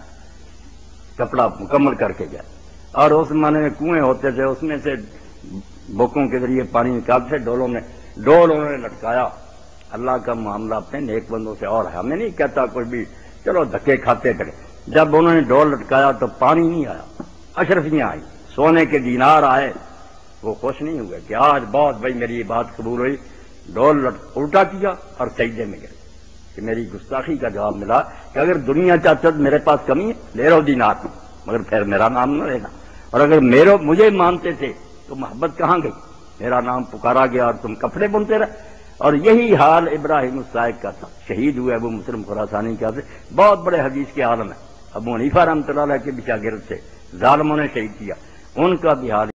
کپڑا مکمل کر کے گیا۔ اور اس زمانے میں کنویں ہوتے تھے، اس میں سے بوکوں کے ذریعے پانی نکالتے تھے، ڈولوں میں ڈول انہوں نے لٹکایا۔ اللہ کا معاملہ اپنے نیک بندوں سے اور ہے، ہمیں نہیں کہتا کوئی بھی چلو دھکے کھاتے کرے۔ جب انہوں نے ڈول لٹکایا تو پانی نہیں آیا، اشرفیاں آئی، سونے کے دینار آئے، وہ خوش نہیں ہوئے کہ آج بہت بھائی میری یہ بات قبول ہوئی، ڈول الٹا کیا اور سجدے میں گئے کہ میری گستاخی کا جواب ملا کہ اگر دنیا چاہتے تو میرے پاس کمی ہے، لے رہو دینار، مگر پھر میرا نام نہ لینا، اور اگر میرے مجھے مانتے تھے تو محبت کہاں گئی؟ میرا نام پکارا گیا اور تم کپڑے بنتے رہے۔ اور یہی حال ابراہیم الصائغ کا تھا، شہید ہوئے ابو مسلم خراسانی کا، بہت بڑے حدیث کے عالم ہیں، ابو حنیفہ رحمۃ اللہ علیہ کے بھی شاگرد تھے، ظالموں نے شہید کیا، ان کا بھی حال